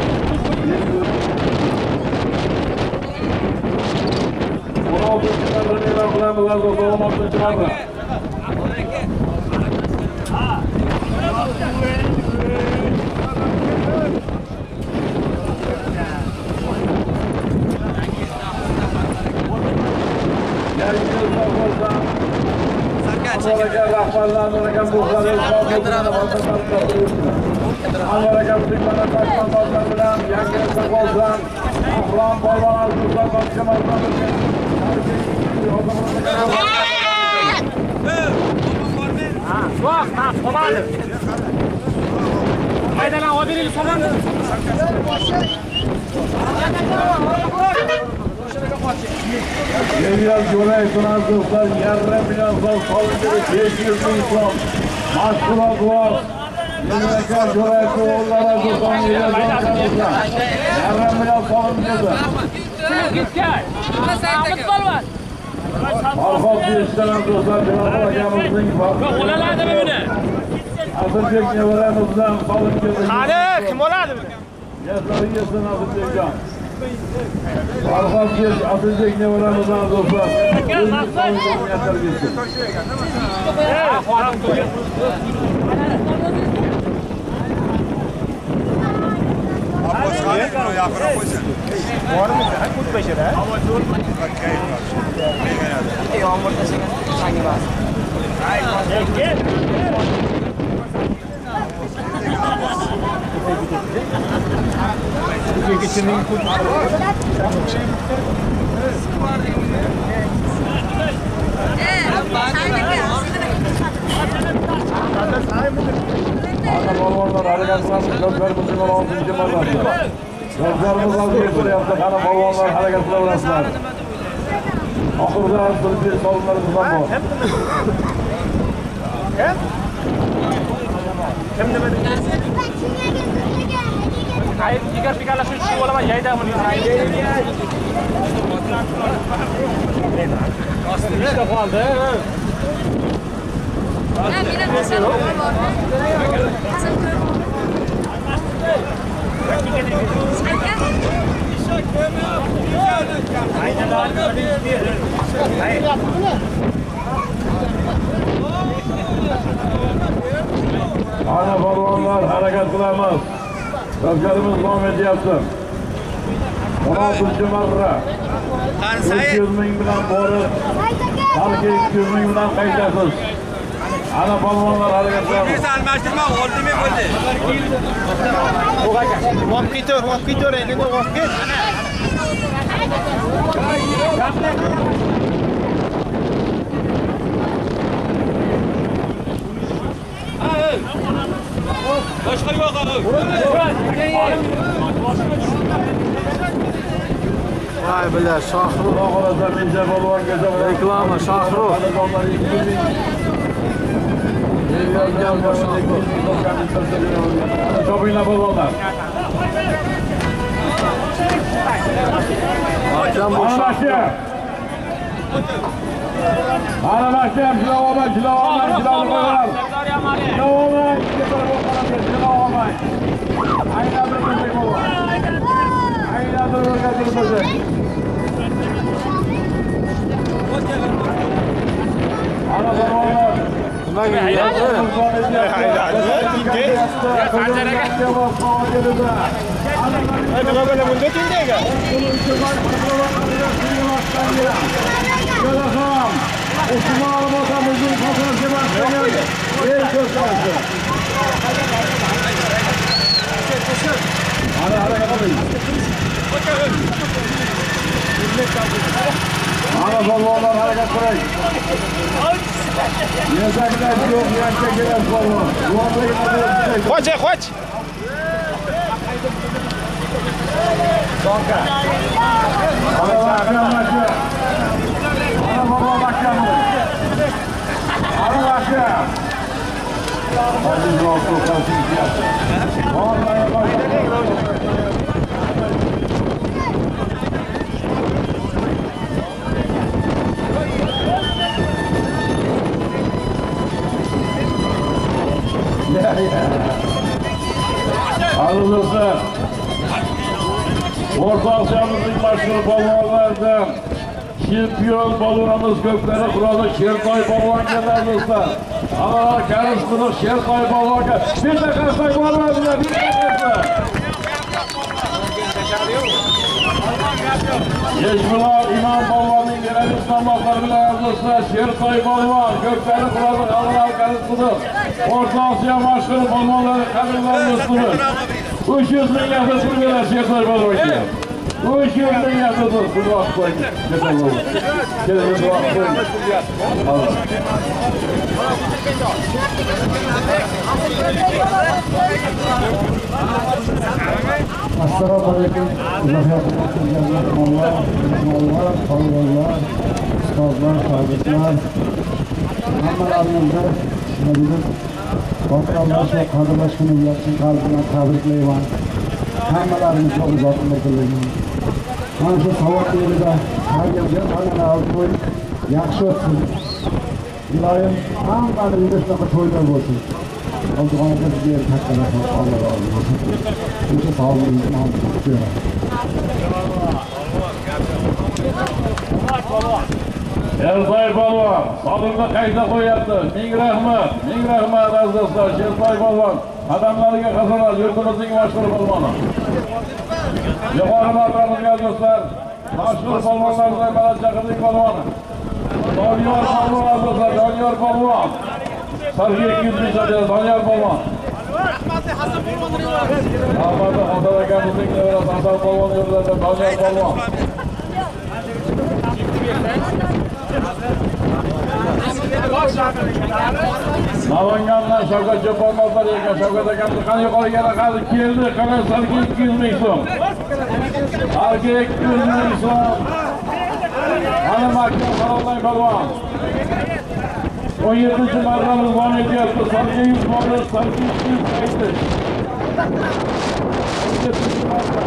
Yeviyaz Gölay Tunazlıklar yarım milyon sol salınca 500 bin son. Maşkula duvar. Yeviyaz Gölay Tunazlıklara durdan yeviyaz Tunazlıklar. Yarım milyon salınca. Arfak bir işlenen dostlar Cenab-ı Hakk'ımızın farkı. Olalardı mı bunu? Azıcık nevalarımızdan salınca. Hadi kim oladı bunu? Yazları yesin Azıcık'tan. Arfak bir Azıcık nevalarımızdan dostlar. Yeter gitsin. Var mı? Kut beşere. Yağmurda sanki var. Gel. Geçinin kut. Ana balonlar harekatlanmış, gözlerimizin 16. marrası. Gözlerimiz aldığı yaptık, ana balonlar harekatla uğraştılar. Ahırda bir sorunlarımızdan bu. Kim demedi? Hayır, diğer fikarlar şu olama yayda bunu. İşte kaldı. Ana balonlar hareket kılamaz. Gözlerimiz Muhammed yaptı. 16. marra. 300 bin bilen boru. Balki 200 bin bilen kayıtasız. Ana balonlar hareket kılamaz. Biz almıştırma oldu mu böyle? Vap gidiyor, elinde vap git. Başka yok abi. Vay bile Şahruh. Reklama Şahruh. Çobuyla balonlar. Ana başlayalım. Silahlar. Osman Batamızın kafası başkanı yer gösterdi. Hadi kapatın. Ana balonlar hareket bırak. Yazaklar yok, gerçekler balon. Koç. Sonka. Ana başkanı. Ana baba başkanı. Ana başkanı. Aziz olsun karşımızda. Vallahi Arızlısı Orta Asya'mızın başkanı balonlardan şampiyon balonumuz gökleri kuralı Şerkay balon gelerlisi. Ağlar karıştırır Şerkay balon geler. Bir de kaçtay balonlar bir de kaçtay. Yeşmilar İmam Balvan'ın genel İslamlıklarıyla yazısı Şerkay balon gökleri kuralı ağlar karıştırır. Orta Asya başkanı balonları kadınlarlısıdır. 300 bin yazısı gelir Şerkay balon gelir. 300 bin yazısı dua koyun. Şerkay balon. Gelin dua koyun. Assalamu alaikum. Mehmonlar, xonadonlar, ustozlar, shogirdlar. Hammalaringizni nima dedim? Xotiralash va qadrlash kuningiz uchun qalbimdan tabriklayman. Hammalaringizga uzoq umr tilayman. Mana shu savod yerida har yilga mana to'y yaxshi o'tsin. Iloyim hammaning shunaqa to'ylar bo'lsin. Aldıqanıqda bizə katta rəhmət Allah razı olsun. Çünki sağlığınızın hamısını tutuyorum. Şerkay balon salonda qayta qo'yapti. Ming rahmat aziz do'stlar. Şerkay balon qadamlariga qasalar yurtimizning mashhur baloni. Yuqori martabadagi do'stlar, mashhur balonlardan Balachaqirlik baloni. Doniyor balon do'stlar, Doniyor balon. Sargı 200 bin sadece Danyal Balvan. Rahmatli Hasan Balvan. Rahmatli Hasan Akamızın nevres Hasan Balvan yurtlarında Danyal Balvan. Nalangan'dan Şavkat Çöpalmazlar yerken Şavkat Akamızın kan yukarı gene kaldı. Geldi kanal Sargı 200 bin son. Sargı 200 bin son. Hanım Hakkı Saralay Balvan. 17. marramız devam ediyordu. Sargı 100 balon, Sargı 200 kaydı. 17. marra.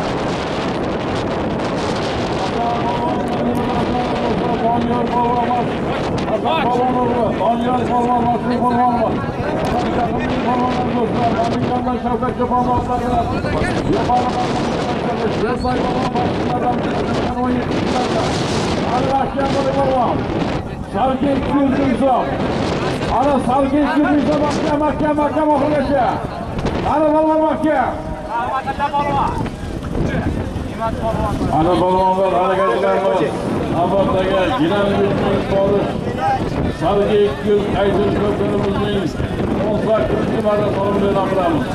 Danyal balon var. Hasan balon oldu. Danyal balon var. Şu balon var. Yakınlık balonlar dostlar. Nalingan'dan Şavkat Çöpalmazlar var. Yukarı balonlar. Şerkay balon başlardan 17. marra. Arkadaşlar balon. Sargı 200 bin son. Ana Sargı 200 bin son. Mahkem okulaşı. Ana balon mahkem. Ana balonlar hareketlerimiz. Abarta'ya giden bir olur. Sargı 200 Kayseri köprümüzün 18. marra sonunda yapıramız.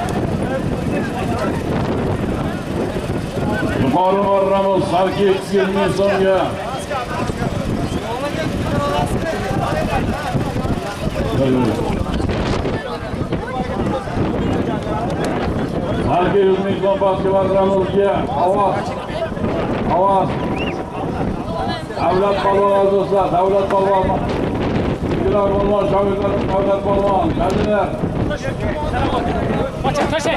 Yukarı marramız Sargı 200 bin songa. Sargı 100 bin son baskı marramızga Avaz. Davlat balon dostlar, davlat balon. Güler balon, şavirlerim davlat balon. Geldiler. Taşay.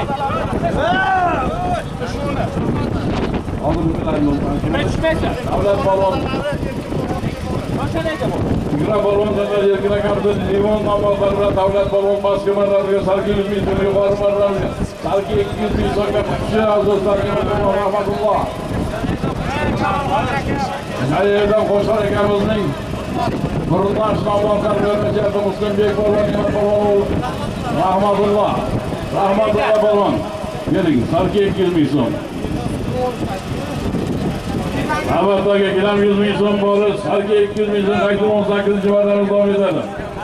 Alın bir tane yoldan. Davlat balon. Güler balon da yerine kaldı. Limon namazlarına davlat balon baskı marramızga Sargı 100 bin son yukarı marramızga. Sargı 200 bin son kapışıyor dostlar. Rahmatullah. Hayırdan Koşar Ekamızın Kuruldan Sınavlardan Görmeciyatı Müslüm Bey Balon Rahmatullah Balon gelin Sargı 200 bin son. Abarta'ya gelen 100 bin son bağırır. Sargı 200 bin son kaydı 18. civarlarına devam eder.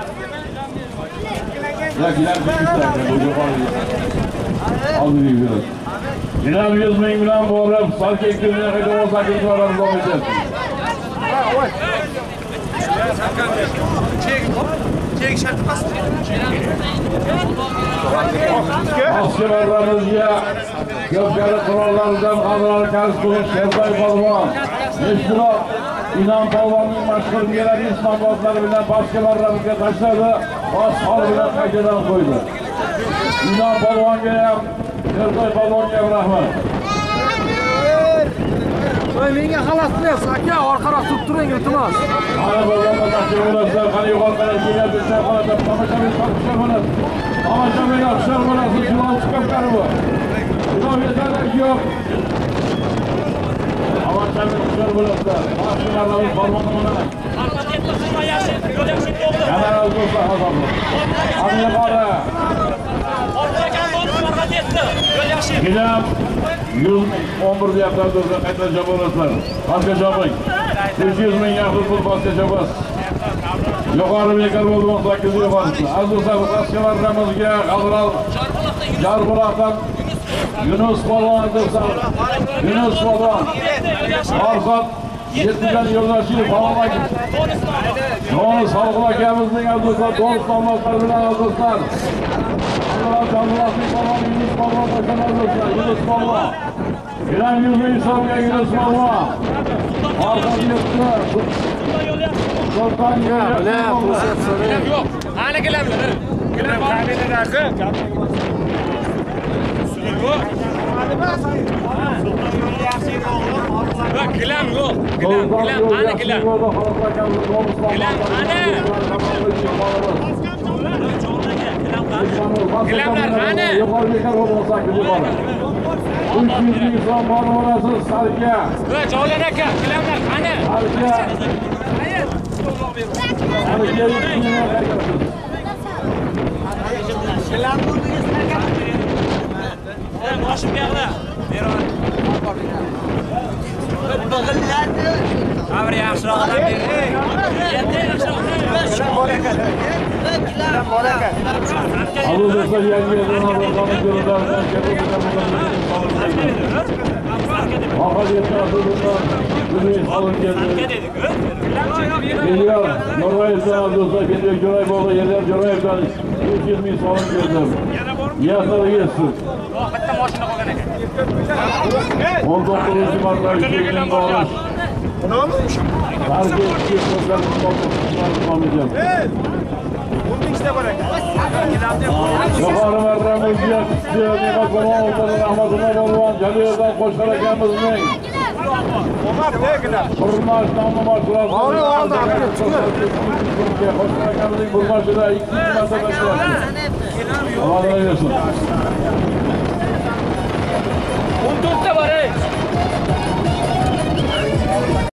Ya gelen küçükler. Al bir biraz. Gelen 100 bin bilen bağırır. Sargı 200 bin son kaydı 18. civarlarına devam eder. Askerlerimizce gökleri kurallarından kadar karşılık Şerkay balon. Meşgullar İnan balonun başkanı gelen İslam balonları bilen askerlerimizce taşladı. Bas hal bilen kaydıdan koydu. İnan Polvonga ham, Erdoy Polvonga ham rahmat. Voy menga xalas qilyapsiz aka, orqaroq turib turing iltimos. Mana bo'lganda tashkilotlar qani yuqoridan kelyapti, qanday tomoshabin topishlar bo'ladi. Tomoshabinlar hushyor bo'lasiz, juvon chiqib qani bu. Tomoshabinlar yo'q. Tomoshabin hushyor bo'lasizlar. Mashinalarimiz bormoqda mana. Yana o'zbeklar hazır. Hadi yuqori. Gilam 111 deyapti do'stlar, qayta javob Pastga javob. 300 ming yaxlit pul pastga javob. Yuqori bekor bo'ldi 18 yuqorisi. Azizlar, pastkalarımizga Hazral Jarbuloqdan Yunus Polvon do'stlar. Yunus Polvon. Arzat 7dan yo'ldoshini Polvon. Yunus Polvon akamizning azizlar do'stlar bilan azizlar. Yunus Polvon. Gilam 100 ming so'mga Yunus Polvon. Orqaga yetdi. Sulton yo'q. Qani gilamlar? Gilam qabilalarga. Gilam yo'q. Gilam qani gilam? Gilam qani? Gilamlar qani? Yuqori bekor bo'lsa yuqori. 300 ming so'm bor bo'lasiz Sarga. Va Javlon aka, gilamlar qani? Sarga. Boshim yoqda. Amri yaxshiroq odam bering. Yetti yaxshiroq. Azizlar, yangi yildan ko'radigan Geliyor, Yorayev'dan azizlar, geliyor Yorayev oldu, yerler Yorayev'dan 300 ming so'm geldim. Yasları yesin. Bitta mashina qolgan ekan. 19 martda ishlaydigan bo'lish. Barcha ishchilar qolmaydi. Yuqori marramizga Ne'mat Bo'ronovdan rahmatulloh bo'lgan Jalildan Qo'shqar akamizning hurmat nomi mashhur. Qo'shqar akamizning hurmatida 2 marta tashkil. Alloh bersin. 14 ta bor ey.